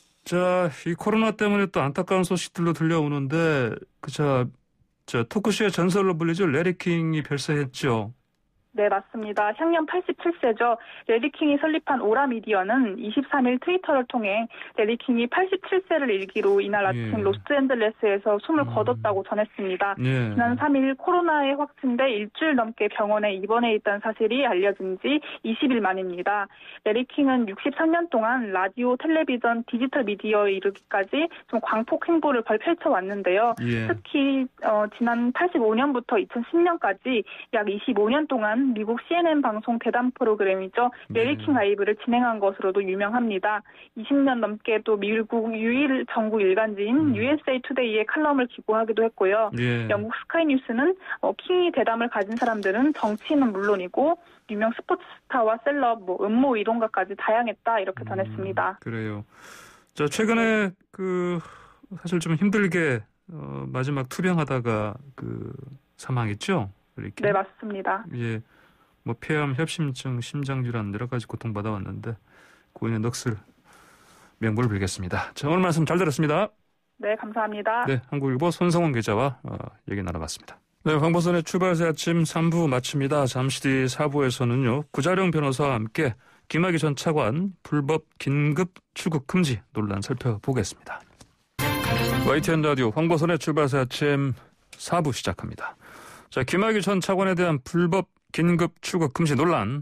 자, 이 코로나 때문에 또 안타까운 소식들로 들려오는데 그저 저 토크쇼의 전설로 불리죠. 레리 킹이 별세했죠. 네, 맞습니다. 향년 팔십칠 세죠. 레리 킹이 설립한 오라미디어는 이십삼 일 트위터를 통해 레리 킹이 팔십칠 세를 일기로 이날 아침 예. 로스앤젤레스에서 숨을 음. 거뒀다고 전했습니다. 예. 지난 삼 일 코로나에 확진돼 일주일 넘게 병원에 입원해 있다는 사실이 알려진 지 이십 일 만입니다. 레리 킹은 육십삼 년 동안 라디오, 텔레비전, 디지털 미디어에 이르기까지 좀 광폭 행보를 펼쳐왔는데요. 예. 특히 어, 지난 팔십오 년부터 이천십 년까지 약 이십오 년 동안 씨는 미국 씨엔엔 방송 대담 프로그램이죠. 메리킹 라이브를 진행한 것으로도 유명합니다. 이십 년 넘게 또 미국 유일 정부 일간지인 음. 유에스에이 투데이에 칼럼을 기고하기도 했고요. 예. 영국 스카이뉴스는 어, 킹이 대담을 가진 사람들은 정치인은 물론이고 유명 스포츠 스타와 셀럽, 뭐 음모 이론가까지 다양했다 이렇게 전했습니다. 음, 그래요. 자, 최근에 그 사실 좀 힘들게 어, 마지막 투병하다가 그 사망했죠? 이렇게. 네, 맞습니다. 예, 뭐 폐암, 협심증, 심장질환 여러 가지 고통받아 왔는데 고인의 넋을 명복을 빌겠습니다. 자, 오늘 말씀 잘 들었습니다. 네, 감사합니다. 네, 한국일보 손성원 기자와 어, 얘기 나눠봤습니다. 네, 황보선의 출발새 아침 삼 부 마칩니다. 잠시 뒤 사 부에서는요. 구자룡 변호사와 함께 김학의 전 차관 불법 긴급 출국 금지 논란 살펴보겠습니다. 와이티엔 라디오 황보선의 출발새 아침 사 부 시작합니다. 자, 김학의 전 차관에 대한 불법 긴급 출국 금지 논란.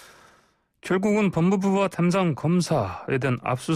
결국은 법무부와 담당 검사에 대한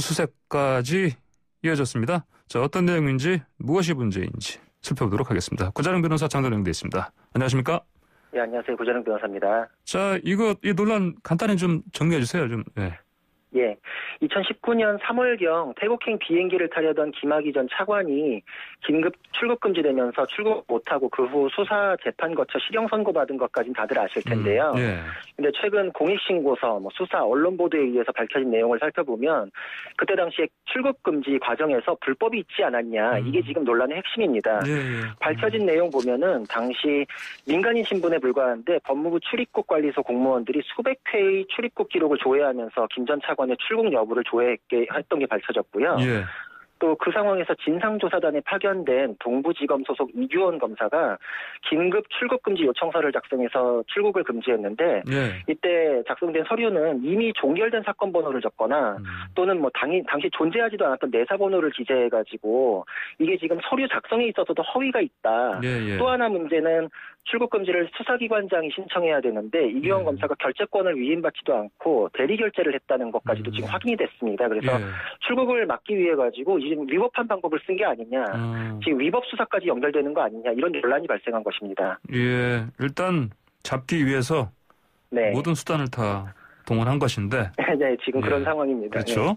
압수수색까지 이어졌습니다. 자, 어떤 내용인지 무엇이 문제인지 살펴보도록 하겠습니다. 구자룡 변호사 장도령 돼 있습니다. 안녕하십니까? 네, 안녕하세요. 구자룡 변호사입니다. 자, 이거 이 논란 간단히 좀 정리해 주세요. 좀. 네. 예, 이천십구 년 삼월경 태국행 비행기를 타려던 김학의 전 차관이 긴급 출국 금지되면서 출국 못하고 그 후 수사 재판 거쳐 실형 선고받은 것까지는 다들 아실 텐데요. 음, 예. 근데 최근 공익신고서, 뭐 수사, 언론 보도에 의해서 밝혀진 내용을 살펴보면 그때 당시에 출국 금지 과정에서 불법이 있지 않았냐, 음. 이게 지금 논란의 핵심입니다. 예, 예. 밝혀진 음. 내용 보면은 당시 민간인 신분에 불과한데 법무부 출입국 관리소 공무원들이 수백 회의 출입국 기록을 조회하면서 김 전 차관 의 출국 여부를 조회했던 게 밝혀졌고요. 예. 또 그 상황에서 진상조사단에 파견된 동부지검 소속 이규원 검사가 긴급 출국금지 요청서를 작성해서 출국을 금지했는데 예. 이때 작성된 서류는 이미 종결된 사건 번호를 적거나 음. 또는 뭐 당시, 당시 존재하지도 않았던 내사 번호를 기재해가지고 이게 지금 서류 작성에 있어서도 허위가 있다. 예, 예. 또 하나 문제는 출국금지를 수사기관장이 신청해야 되는데 이규원 예. 검사가 결재권을 위임받지도 않고 대리결재를 했다는 것까지도 음. 지금 확인이 됐습니다. 그래서 예. 출국을 막기 위해 가지고 지금 위법한 방법을 쓴 게 아니냐, 음. 지금 위법 수사까지 연결되는 거 아니냐, 이런 논란이 발생한 것입니다. 예, 일단 잡기 위해서 네. 모든 수단을 다 동원한 것인데. 네, 지금 예. 그런 상황입니다. 그렇죠. 네.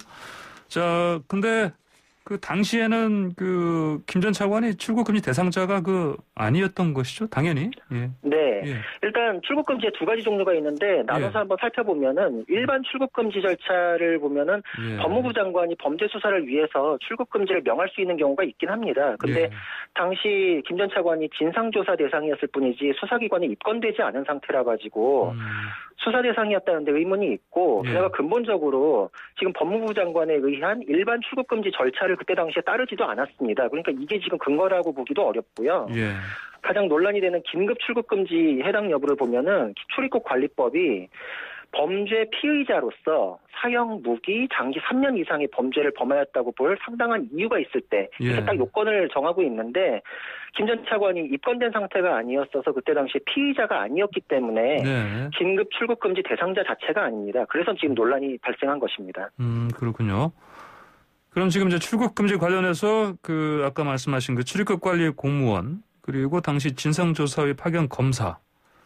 자, 근데 그 당시에는 그 김 전 차관이 출국금지 대상자가 그 아니었던 것이죠, 당연히. 예. 네, 예. 일단 출국금지에 두 가지 종류가 있는데 나눠서 예. 한번 살펴보면은 일반 출국금지 절차를 보면은 예. 법무부 장관이 범죄 수사를 위해서 출국금지를 명할 수 있는 경우가 있긴 합니다. 근데 예. 당시 김 전 차관이 진상조사 대상이었을 뿐이지 수사기관에 입건되지 않은 상태라 가지고 음. 수사 대상이었다는데 의문이 있고 예. 게다가 근본적으로 지금 법무부 장관에 의한 일반 출국금지 절차를 그때 당시에 따르지도 않았습니다. 그러니까 이게 지금 근거라고 보기도 어렵고요. 예. 가장 논란이 되는 긴급 출국금지 해당 여부를 보면은 출입국관리법이 범죄 피의자로서 사형, 무기, 장기 삼 년 이상의 범죄를 범하였다고 볼 상당한 이유가 있을 때 이렇게 예. 딱 요건을 정하고 있는데 김 전 차관이 입건된 상태가 아니었어서 그때 당시 피의자가 아니었기 때문에 네. 긴급 출국금지 대상자 자체가 아닙니다. 그래서 지금 논란이 발생한 것입니다. 음, 그렇군요. 그럼 지금 이제 출국금지 관련해서 그 아까 말씀하신 그 출입국 관리 공무원 그리고 당시 진상조사의 파견 검사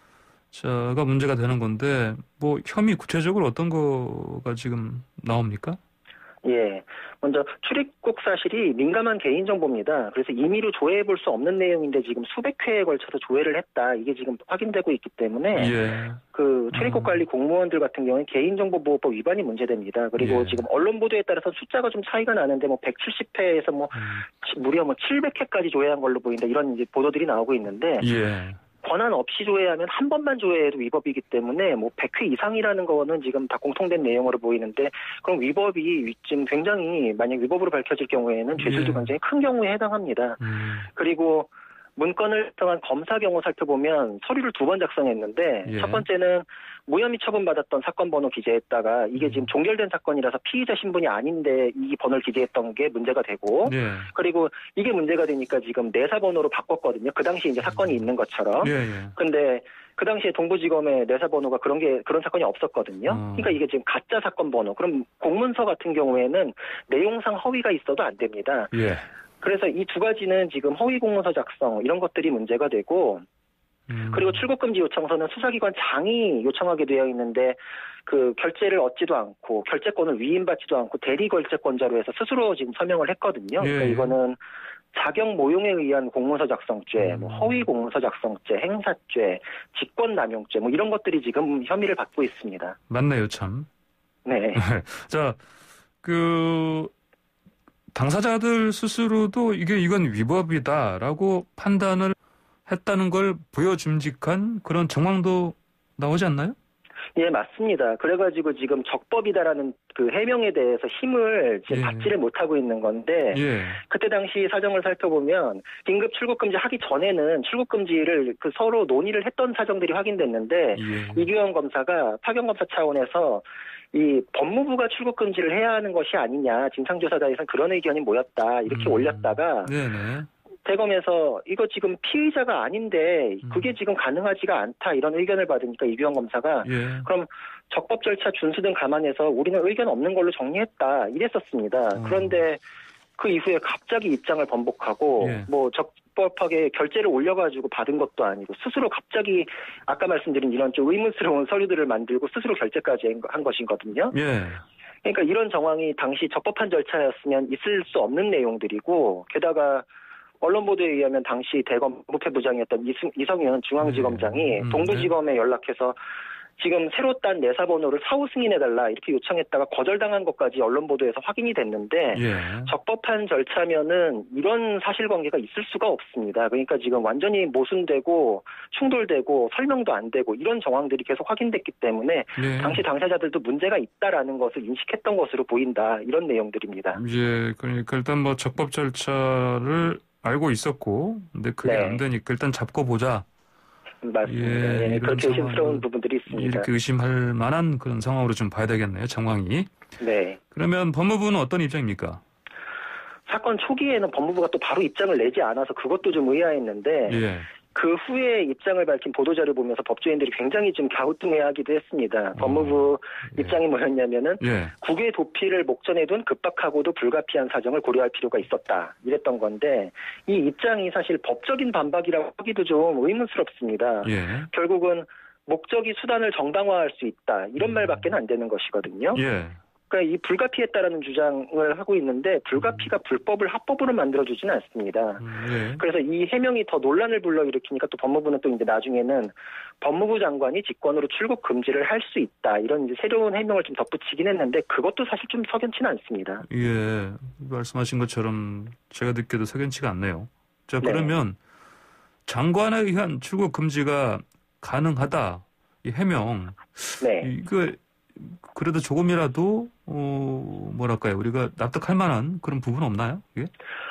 자가 문제가 되는 건데 뭐 혐의 구체적으로 어떤 거가 지금 나옵니까? 예, 먼저 출입국 사실이 민감한 개인정보입니다. 그래서 임의로 조회해볼 수 없는 내용인데 지금 수백 회에 걸쳐서 조회를 했다. 이게 지금 확인되고 있기 때문에 예. 그 출입국 관리 공무원들 같은 경우는 개인정보보호법 위반이 문제됩니다. 그리고 예. 지금 언론 보도에 따라서 숫자가 좀 차이가 나는데 뭐 백칠십 회에서 뭐 음. 무려 뭐 칠백 회까지 조회한 걸로 보인다. 이런 이제 보도들이 나오고 있는데. 예. 권한 없이 조회하면 한 번만 조회해도 위법이기 때문에 뭐 백 회 이상이라는 거는 지금 다 공통된 내용으로 보이는데 그럼 위법이 지금 굉장히 만약 위법으로 밝혀질 경우에는 죄질도 예. 굉장히 큰 경우에 해당합니다. 음. 그리고 문건을 통한 검사 경우 살펴보면 서류를 두 번 작성했는데 예. 첫 번째는 무혐의 처분받았던 사건 번호 기재했다가 이게 지금 종결된 사건이라서 피의자 신분이 아닌데 이 번호를 기재했던 게 문제가 되고 예. 그리고 이게 문제가 되니까 지금 내사 번호로 바꿨거든요. 그 당시 이제 사건이 있는 것처럼. 예, 예. 근데 그 당시에 동부지검의 내사 번호가 그런 게 그런 사건이 없었거든요. 어. 그러니까 이게 지금 가짜 사건 번호. 그럼 공문서 같은 경우에는 내용상 허위가 있어도 안 됩니다. 예. 그래서 이 두 가지는 지금 허위 공문서 작성 이런 것들이 문제가 되고 음. 그리고 출국금지 요청서는 수사기관 장이 요청하게 되어 있는데 그 결재를 얻지도 않고 결재권을 위임받지도 않고 대리 결재권자로 해서 스스로 지금 서명을 했거든요. 예. 그러니까 이거는 자격 모용에 의한 공문서 작성죄, 뭐 허위 공문서 작성죄, 행사죄, 직권남용죄 뭐 이런 것들이 지금 혐의를 받고 있습니다. 맞네요, 참. 네. 자, 그 당사자들 스스로도 이게 이건 위법이다라고 판단을 했다는 걸 보여줌직한 그런 정황도 나오지 않나요? 예, 맞습니다. 그래가지고 지금 적법이다라는 그 해명에 대해서 힘을 지금 예. 받지를 못하고 있는 건데, 예. 그때 당시 사정을 살펴보면 긴급 출국금지 하기 전에는 출국금지를 그 서로 논의를 했던 사정들이 확인됐는데, 예. 이규영 검사가 파견검사 차원에서 이 법무부가 출국금지를 해야 하는 것이 아니냐, 진상조사단에서는 그런 의견이 모였다, 이렇게 음. 올렸다가, 네네. 대검에서 이거 지금 피의자가 아닌데 그게 지금 가능하지가 않다 이런 의견을 받으니까 이규영 검사가 예. 그럼 적법 절차 준수 등 감안해서 우리는 의견 없는 걸로 정리했다 이랬었습니다. 음. 그런데 그 이후에 갑자기 입장을 번복하고 예. 뭐 적법하게 결재를 올려가지고 받은 것도 아니고 스스로 갑자기 아까 말씀드린 이런 좀 의문스러운 서류들을 만들고 스스로 결재까지 한 것이거든요. 예. 그러니까 이런 정황이 당시 적법한 절차였으면 있을 수 없는 내용들이고 게다가 언론 보도에 의하면 당시 대검 법무부장이었던 이승, 이성윤 중앙지검장이 네. 음, 동부지검에 연락해서 지금 새로 딴 내사 번호를 사후 승인해달라 이렇게 요청했다가 거절당한 것까지 언론 보도에서 확인이 됐는데 예. 적법한 절차면은 이런 사실관계가 있을 수가 없습니다. 그러니까 지금 완전히 모순되고 충돌되고 설명도 안 되고 이런 정황들이 계속 확인됐기 때문에 예. 당시 당사자들도 문제가 있다라는 것을 인식했던 것으로 보인다 이런 내용들입니다. 예. 그러니까 일단 뭐 적법 절차를 알고 있었고, 근데 그게 네. 안 되니까 일단 잡고 보자. 맞습니다. 예, 네, 그렇게 상황으로 의심스러운 부분들이 있습니다. 이렇게 의심할 만한 그런 상황으로 좀 봐야 되겠네요, 정황이. 네. 그러면 법무부는 어떤 입장입니까? 사건 초기에는 법무부가 또 바로 입장을 내지 않아서 그것도 좀 의아했는데 예. 그 후에 입장을 밝힌 보도자료 보면서 법조인들이 굉장히 좀 갸우뚱해하기도 했습니다. 법무부 예. 입장이 뭐였냐면은 예. 국외 도피를 목전에 둔 급박하고도 불가피한 사정을 고려할 필요가 있었다 이랬던 건데 이 입장이 사실 법적인 반박이라고 하기도 좀 의문스럽습니다. 예. 결국은 목적이 수단을 정당화할 수 있다 이런 음. 말밖에 안 되는 것이거든요. 예. 그러니까 이 불가피했다라는 주장을 하고 있는데 불가피가 불법을 합법으로 만들어주지는 않습니다. 음, 예. 그래서 이 해명이 더 논란을 불러일으키니까 또 법무부는 또 이제 나중에는 법무부 장관이 직권으로 출국 금지를 할 수 있다 이런 이제 새로운 해명을 좀 덧붙이긴 했는데 그것도 사실 좀 석연치는 않습니다. 예. 말씀하신 것처럼 제가 듣기에도 석연치가 않네요. 자, 네. 그러면 장관에 의한 출국 금지가 가능하다. 이 해명. 네. 이거 그래도 조금이라도 어 뭐랄까요? 우리가 납득할 만한 그런 부분 없나요? 이게?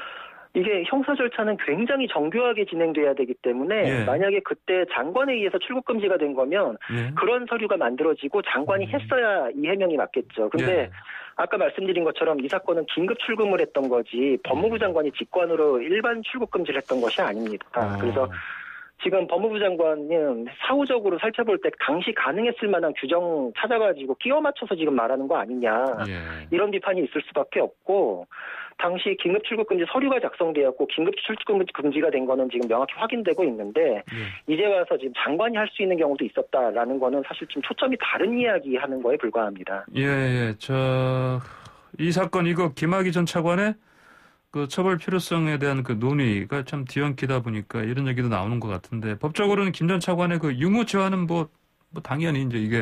이게 형사 절차는 굉장히 정교하게 진행돼야 되기 때문에 예. 만약에 그때 장관에 의해서 출국 금지가 된 거면 예. 그런 서류가 만들어지고 장관이 음. 했어야 이 해명이 맞겠죠. 근데 예. 아까 말씀드린 것처럼 이 사건은 긴급 출금을 했던 거지 법무부 장관이 직권으로 일반 출국 금지를 했던 것이 아닙니다. 어. 그래서 지금 법무부 장관은 사후적으로 살펴볼 때 당시 가능했을 만한 규정 찾아가지고 끼워 맞춰서 지금 말하는 거 아니냐. 예. 이런 비판이 있을 수밖에 없고 당시 긴급 출국 금지 서류가 작성되었고 긴급 출국 금지가 된 거는 지금 명확히 확인되고 있는데 예. 이제 와서 지금 장관이 할 수 있는 경우도 있었다라는 거는 사실 좀 초점이 다른 이야기 하는 거에 불과합니다. 예, 예. 저, 이 사건, 이거 김학의 전 차관의 그 처벌 필요성에 대한 그 논의가 참 뒤엉키다 보니까 이런 얘기도 나오는 것 같은데, 법적으로는 김 전 차관의 그 유무죄와는 뭐, 뭐 당연히 이제 이게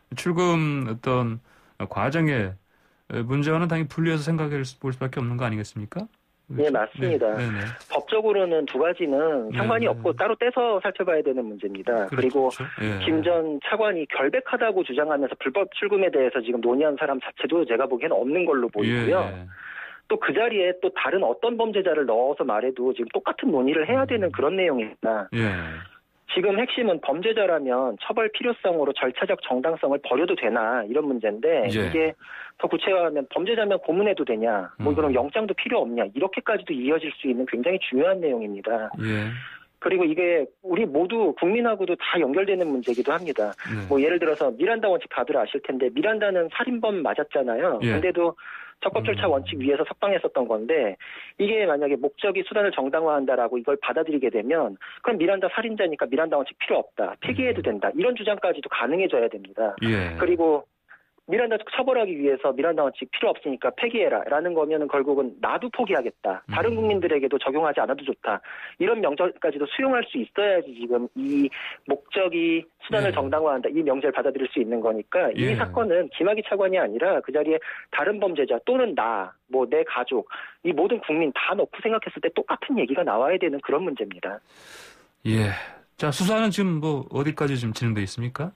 출금 어떤 과정의 문제와는 당연히 분리해서 생각해 볼 수밖에 없는 거 아니겠습니까? 네, 맞습니다. 네, 네, 네. 법적으로는 두 가지는 상관이 네, 없고 네. 따로 떼서 살펴봐야 되는 문제입니다. 그렇죠. 그리고 예. 김 전 차관이 결백하다고 주장하면서 불법 출금에 대해서 지금 논의한 사람 자체도 제가 보기에는 없는 걸로 보이고요. 예, 예. 또 그 자리에 또 다른 어떤 범죄자를 넣어서 말해도 지금 똑같은 논의를 해야 되는 그런 내용입니다. 예. 지금 핵심은 범죄자라면 처벌 필요성으로 절차적 정당성을 버려도 되나 이런 문제인데 예. 이게 더 구체화하면 범죄자면 고문해도 되냐 뭐 음. 그럼 영장도 필요 없냐 이렇게까지도 이어질 수 있는 굉장히 중요한 내용입니다. 예. 그리고 이게 우리 모두 국민하고도 다 연결되는 문제이기도 합니다. 네. 뭐 예를 들어서 미란다 원칙 다들 아실 텐데 미란다는 살인범 맞았잖아요. 예. 근데도 적법 절차 원칙 위에서 석방했었던 건데 이게 만약에 목적이 수단을 정당화한다라고 이걸 받아들이게 되면 그럼 미란다 살인자니까 미란다 원칙 필요 없다. 폐기해도 된다. 이런 주장까지도 가능해져야 됩니다. 예. 그리고 미란다 처벌하기 위해서 미란다 원칙 필요 없으니까 폐기해라라는 거면은 결국은 나도 포기하겠다. 다른 국민들에게도 적용하지 않아도 좋다. 이런 명제까지도 수용할 수 있어야지 지금 이 목적이 수단을 예. 정당화한다. 이 명제를 받아들일 수 있는 거니까 이 예. 사건은 김학의 차관이 아니라 그 자리에 다른 범죄자 또는 나, 뭐 내 가족, 이 모든 국민 다 넣고 생각했을 때 똑같은 얘기가 나와야 되는 그런 문제입니다. 예. 자, 수사는 지금 뭐 어디까지 지금 진행돼 있습니까?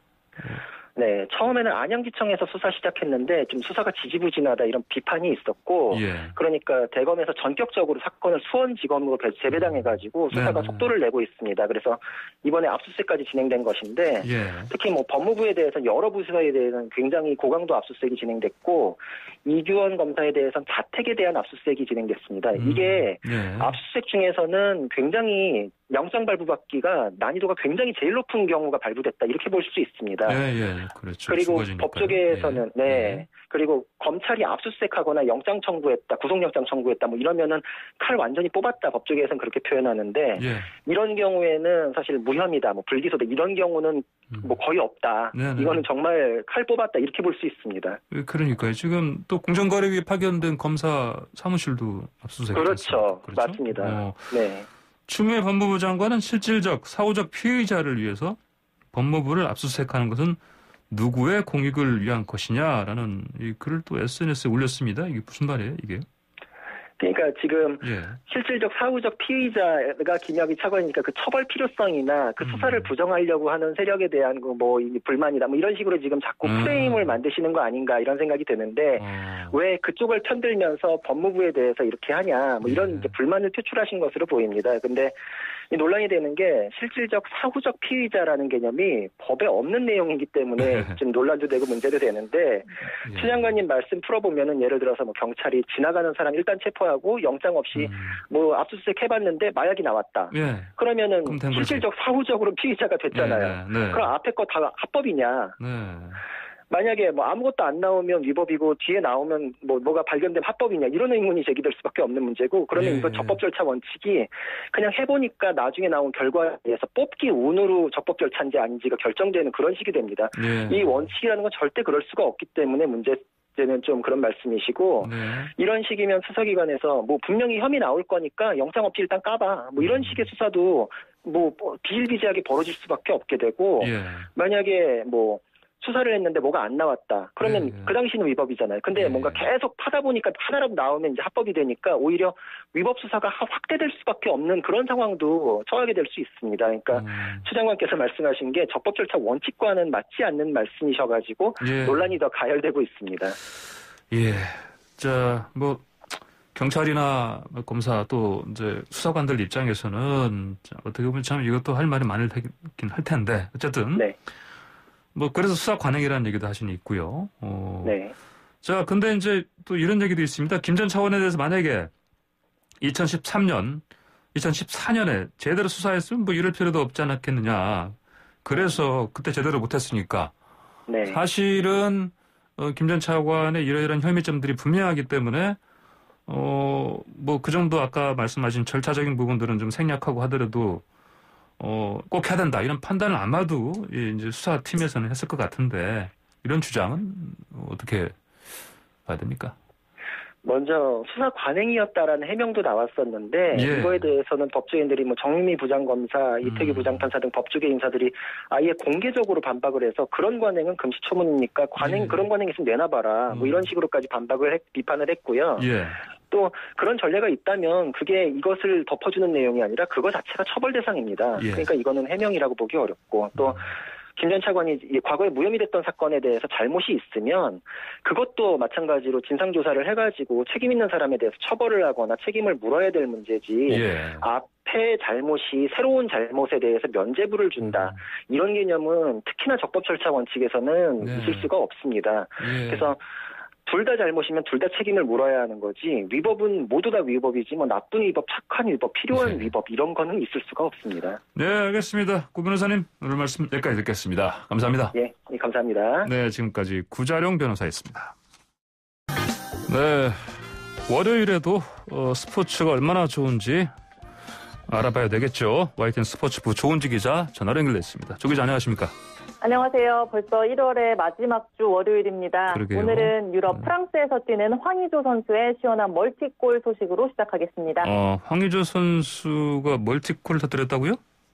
네, 처음에는 안양지청에서 수사 시작했는데 좀 수사가 지지부진하다 이런 비판이 있었고 예. 그러니까 대검에서 전격적으로 사건을 수원지검으로 재배당해가지고 수사가 네. 속도를 내고 있습니다. 그래서 이번에 압수수색까지 진행된 것인데 예. 특히 뭐 법무부에 대해서는 여러 부서에 대해서는 굉장히 고강도 압수수색이 진행됐고 이규원 검사에 대해서는 자택에 대한 압수수색이 진행됐습니다. 음. 이게 예. 압수수색 중에서는 굉장히 영장 발부받기가 난이도가 굉장히 제일 높은 경우가 발부됐다 이렇게 볼 수 있습니다. 예, 예, 그렇죠. 그리고 죽어지니까요. 법조계에서는 예. 네 예. 그리고 검찰이 압수수색하거나 영장 청구했다, 구속영장 청구했다 뭐 이러면은 칼 완전히 뽑았다 법조계에서는 그렇게 표현하는데 예. 이런 경우에는 사실 무혐의다, 뭐 불기소다 이런 경우는 음. 뭐 거의 없다. 네네. 이거는 정말 칼 뽑았다 이렇게 볼 수 있습니다. 그러니까요. 지금 또 공정거래위에 파견된 검사 사무실도 압수수색. 그렇죠. 그렇죠? 맞습니다. 어. 네. 추미애 법무부 장관은 실질적 사후적 피의자를 위해서 법무부를 압수수색하는 것은 누구의 공익을 위한 것이냐라는 이 글을 또 에스엔에스에 올렸습니다. 이게 무슨 말이에요, 이게? 그러니까 지금 예. 실질적 사후적 피의자가 김학의 차관이니까 그 처벌 필요성이나 그 수사를 음. 부정하려고 하는 세력에 대한 그 뭐 불만이다 뭐 이런 식으로 지금 자꾸 음. 프레임을 만드시는 거 아닌가 이런 생각이 드는데 어. 왜 그쪽을 편들면서 법무부에 대해서 이렇게 하냐 뭐 이런 예. 이제 불만을 표출하신 것으로 보입니다. 근데 이 논란이 되는 게 실질적 사후적 피의자라는 개념이 법에 없는 내용이기 때문에 좀 논란도 되고 문제도 되는데 예. 최 장관님 말씀 풀어보면은 예를 들어서 뭐 경찰이 지나가는 사람 일단 체포하고 영장 없이 음. 뭐 압수수색 해봤는데 마약이 나왔다. 예. 그러면은 그럼 된 실질적 사후적으로 피의자가 됐잖아요. 네, 네, 네. 그럼 앞에 거 다 합법이냐? 네. 만약에 뭐 아무것도 안 나오면 위법이고 뒤에 나오면 뭐 뭐가 발견되면 합법이냐 이런 의문이 제기될 수밖에 없는 문제고 그러면 예, 이거 예. 적법 절차 원칙이 그냥 해보니까 나중에 나온 결과에 의해서 뽑기 운으로 적법 절차인지 아닌지가 결정되는 그런 식이 됩니다. 예. 이 원칙이라는 건 절대 그럴 수가 없기 때문에 문제. 는 좀 그런 말씀이시고 네. 이런 식이면 수사기관에서 뭐 분명히 혐의 나올 거니까 영장 없이 일단 까봐 뭐 이런 식의 수사도 뭐 비일비재하게 벌어질 수밖에 없게 되고 예. 만약에 뭐 수사를 했는데 뭐가 안 나왔다. 그러면 예, 예. 그 당시는 위법이잖아요. 근데 예. 뭔가 계속 파다 보니까 하나라도 나오면 이제 합법이 되니까 오히려 위법 수사가 확대될 수밖에 없는 그런 상황도 처하게 될 수 있습니다. 그러니까 음. 추 장관께서 말씀하신 게 적법 절차 원칙과는 맞지 않는 말씀이셔가지고 예. 논란이 더 가열되고 있습니다. 예. 자, 뭐 경찰이나 검사 또 이제 수사관들 입장에서는 어떻게 보면 참 이것도 할 말이 많긴 할 텐데 어쨌든. 네. 뭐 그래서 수사 관행이라는 얘기도 하시니 있고요. 어. 네. 자, 근데 이제 또 이런 얘기도 있습니다. 김 전 차관에 대해서 만약에 이천십삼 년, 이천십사 년에 제대로 수사했으면 뭐 이럴 필요도 없지 않았겠느냐. 그래서 그때 제대로 못했으니까. 네. 사실은 어, 김 전 차관의 이러이러한 혐의점들이 분명하기 때문에 어, 뭐 그 정도 아까 말씀하신 절차적인 부분들은 좀 생략하고 하더라도 어, 꼭 해야 된다. 이런 판단을 아마도 이제 수사팀에서는 했을 것 같은데 이런 주장은 어떻게 봐야 됩니까? 먼저 수사 관행이었다라는 해명도 나왔었는데 예. 이거에 대해서는 법조인들이 뭐 정유미 부장검사, 이태규 음. 부장판사 등 법조계 인사들이 아예 공개적으로 반박을 해서 그런 관행은 금시초문이니까 관행 예. 그런 관행 있으면 내놔봐라. 음. 뭐 이런 식으로까지 반박을 했, 비판을 했고요. 예. 또 그런 전례가 있다면 그게 이것을 덮어주는 내용이 아니라 그거 자체가 처벌 대상입니다. 예. 그러니까 이거는 해명이라고 보기 어렵고 또 김 전 차관이 과거에 무혐의 됐던 사건에 대해서 잘못이 있으면 그것도 마찬가지로 진상조사를 해가지고 책임 있는 사람에 대해서 처벌을 하거나 책임을 물어야 될 문제지 예. 앞에 잘못이 새로운 잘못에 대해서 면죄부를 준다. 음. 이런 개념은 특히나 적법 절차 원칙에서는 네. 있을 수가 없습니다. 예. 그래서 둘 다 잘못이면 둘 다 책임을 물어야 하는 거지 위법은 모두 다 위법이지 뭐 나쁜 위법, 착한 위법, 필요한 네. 위법 이런 거는 있을 수가 없습니다. 네, 알겠습니다. 구 변호사님 오늘 말씀 여기까지 듣겠습니다. 감사합니다. 예, 예 감사합니다. 네, 지금까지 구자룡 변호사였습니다. 네, 월요일에도 어, 스포츠가 얼마나 좋은지 알아봐야 되겠죠. 와이티엔 스포츠부 조은지 기자 전화로 연결됐습니다. 조 기자 안녕하십니까? 안녕하세요. 벌써 일월의 마지막 주 월요일입니다. 그러게요. 오늘은 유럽 프랑스에서 뛰는 황의조 선수의 시원한 멀티골 소식으로 시작하겠습니다. 어, 황의조 선수가 멀티골을 터뜨렸다고요?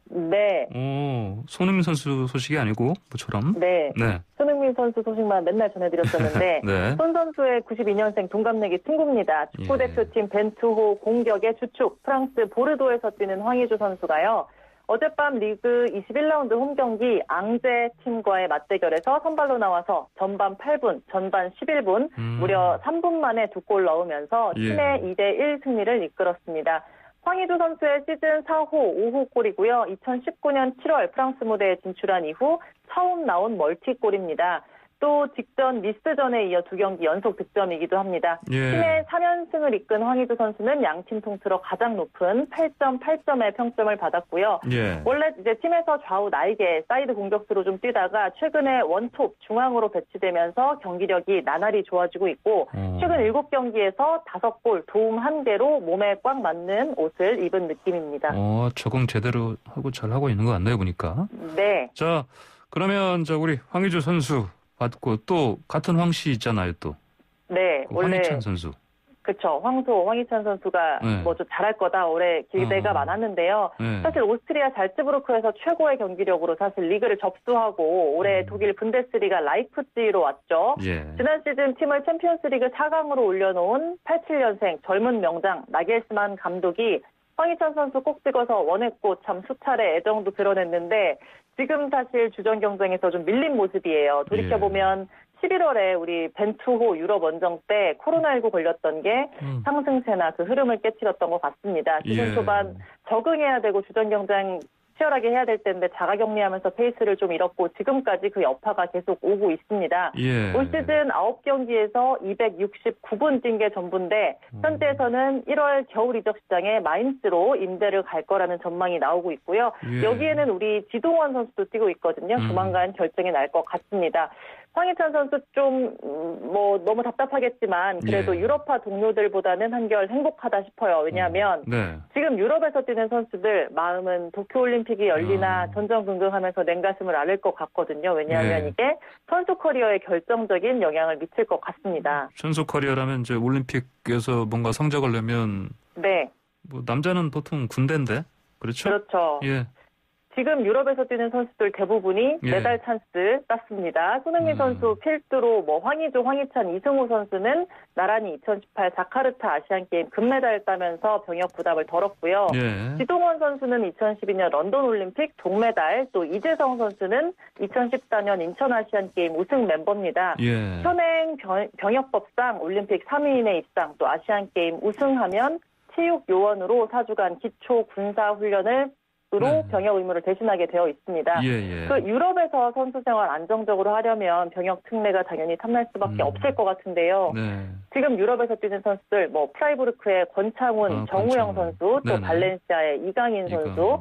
네. 오, 손흥민 선수 소식이 아니고 뭐처럼? 네. 네. 손흥민 선수 소식만 맨날 전해드렸었는데 네. 손 선수의 구십이 년생 동갑내기 친구입니다. 축구대표팀 예. 벤투호 공격의 주축 프랑스 보르도에서 뛰는 황의조 선수가요. 어젯밤 리그 이십일 라운드 홈경기 앙제 팀과의 맞대결에서 선발로 나와서 전반 팔 분, 전반 십일 분, 음. 무려 삼 분 만에 두 골 넣으면서 팀의 예. 이 대 일 승리를 이끌었습니다. 황의조 선수의 시즌 사 호, 오 호 골이고요. 이천십구 년 칠월 프랑스 무대에 진출한 이후 처음 나온 멀티골입니다. 또 직전 니스전에 이어 두 경기 연속 득점이기도 합니다. 예. 팀의 삼 연승을 이끈 황의조 선수는 양팀 통틀어 가장 높은 팔 점 팔 점의 평점을 받았고요. 예. 원래 이제 팀에서 좌우 나이게 사이드 공격수로 좀 뛰다가 최근에 원톱 중앙으로 배치되면서 경기력이 나날이 좋아지고 있고 어. 최근 일곱 경기에서 다섯 골 도움 한 개로 몸에 꽉 맞는 옷을 입은 느낌입니다. 어, 적응 제대로 하고 잘 하고 있는 것 같네요, 보니까. 네. 자, 그러면 저 우리 황의조 선수 받고 또 같은 황씨 있잖아요, 또. 네, 그 원래 황희찬 선수. 그렇죠. 황소 황희찬 선수가 네. 뭐 좀 잘할 거다 올해 기대가 어. 많았는데요. 네. 사실 오스트리아 잘츠부르크에서 최고의 경기력으로 사실 리그를 접수하고 올해 음. 독일 분데스리가 라이프치히로 왔죠. 예. 지난 시즌 팀을 챔피언스리그 사 강으로 올려놓은 팔십칠 년생 젊은 명장 나겔스만 감독이 황희찬 선수 꼭 찍어서 원했고 참 수차례 애정도 드러냈는데 지금 사실 주전 경쟁에서 좀 밀린 모습이에요. 돌이켜보면 예. 십일월에 우리 벤투호 유럽 원정 때 코로나십구 걸렸던 게 음. 상승세나 그 흐름을 깨뜨렸던 것 같습니다. 시즌 예. 초반 적응해야 되고 주전 경쟁 치열하게 해야 될 텐데 자가격리하면서 페이스를 좀 잃었고 지금까지 그 여파가 계속 오고 있습니다. 예. 올 시즌 아홉 경기에서 이백육십구 분 뛴 게 전부인데 현재에서는 일월 겨울 이적 시장에 마인츠로 임대를 갈 거라는 전망이 나오고 있고요. 예. 여기에는 우리 지동원 선수도 뛰고 있거든요. 음. 조만간 결정이 날 것 같습니다. 황희찬 선수 좀 뭐 너무 답답하겠지만 그래도 예. 유럽파 동료들보다는 한결 행복하다 싶어요. 왜냐하면 음. 네. 지금 유럽에서 뛰는 선수들 마음은 도쿄올림픽이 열리나 음. 전전긍긍하면서 냉가슴을 앓을 것 같거든요. 왜냐하면 예. 이게 선수 커리어에 결정적인 영향을 미칠 것 같습니다. 선수 커리어라면 이제 올림픽에서 뭔가 성적을 내면 네. 뭐 남자는 보통 군대인데 그렇죠? 그렇죠. 예. 지금 유럽에서 뛰는 선수들 대부분이 예. 메달 찬스 땄습니다. 손흥민 음. 선수 필두로 뭐 황의조, 황희찬, 이승우 선수는 나란히 이천십팔 자카르타 아시안게임 금메달 따면서 병역 부담을 덜었고요. 예. 지동원 선수는 이천십이 년 런던 올림픽 동메달, 또 이재성 선수는 이천십사 년 인천 아시안게임 우승 멤버입니다. 예. 현행 병역법상 올림픽 삼 위인의 입상, 또 아시안게임 우승하면 체육 요원으로 사 주간 기초 군사 훈련을 으로 네. 병역 의무를 대신하게 되어 있습니다. 예, 예. 그 유럽에서 선수 생활 안정적으로 하려면 병역 특례가 당연히 탐날 수밖에 음. 없을 것 같은데요. 네. 지금 유럽에서 뛰는 선수들, 뭐 프라이부르크의 권창훈, 아, 정우영 권창훈. 선수, 또 네네. 발렌시아의 이강인 이강. 선수,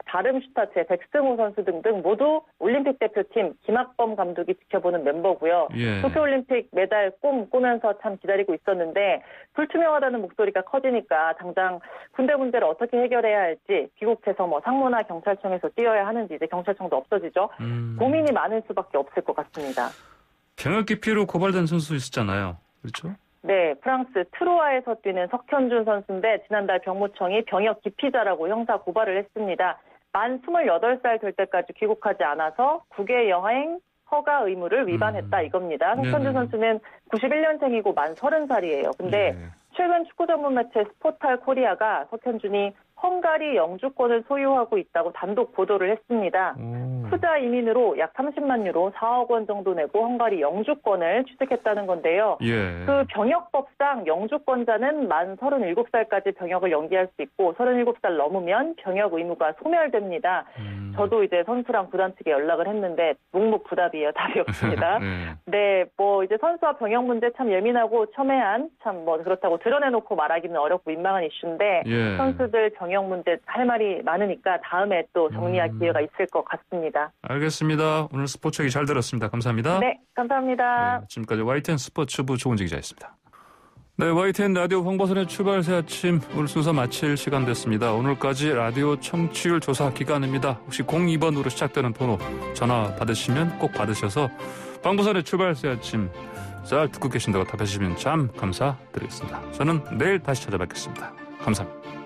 다름슈타츠의 백승호 선수 등등 모두 올림픽 대표팀 김학범 감독이 지켜보는 멤버고요. 예. 도쿄올림픽 메달 꿈 꾸면서 참 기다리고 있었는데 불투명하다는 목소리가 커지니까 당장 군대 문제를 어떻게 해결해야 할지 귀국해서 뭐 상무나 경찰청에서 뛰어야 하는지 이제 경찰청도 없어지죠. 음. 고민이 많을 수밖에 없을 것 같습니다. 병역 기피로 고발된 선수 있었잖아요. 그렇죠? 네, 프랑스 트루아에서 뛰는 석현준 선수인데 지난달 병무청이 병역 기피자라고 형사 고발을 했습니다. 만 스물여덟 살 될 때까지 귀국하지 않아서 국외 여행 허가 의무를 위반했다 이겁니다. 석현준 선수는 구십일 년생이고 만 서른 살이에요. 근데 네. 최근 축구 전문 매체 스포탈 코리아가 석현준이 헝가리 영주권을 소유하고 있다고 단독 보도를 했습니다. 오. 투자 이민으로 약 삼십만 유로 사억 원 정도 내고 헝가리 영주권을 취득했다는 건데요. 예. 그 병역법상 영주권자는 만 서른일곱 살까지 병역을 연기할 수 있고 서른일곱 살 넘으면 병역 의무가 소멸됩니다. 음. 저도 이제 선수랑 구단 측에 연락을 했는데 묵묵부답이에요. 답이 없습니다. 네. 네, 뭐 이제 선수와 병역 문제 참 예민하고 첨예한 참 뭐 그렇다고 드러내놓고 말하기는 어렵고 민망한 이슈인데 예. 선수들 병역 문제 할 말이 많으니까 다음에 또 정리할 음. 기회가 있을 것 같습니다. 알겠습니다. 오늘 스포츠 얘기 잘 들었습니다. 감사합니다. 네, 감사합니다. 네, 지금까지 와이티엔 스포츠부 조은지 기자였습니다. 네, 와이티엔 라디오 황보선의 출발 새 아침 오늘 순서 마칠 시간 됐습니다. 오늘까지 라디오 청취율 조사 기간입니다. 혹시 공이 번으로 시작되는 번호 전화 받으시면 꼭 받으셔서 황보선의 출발 새 아침 잘 듣고 계신다고 답해 주시면 참 감사드리겠습니다. 저는 내일 다시 찾아뵙겠습니다. 감사합니다.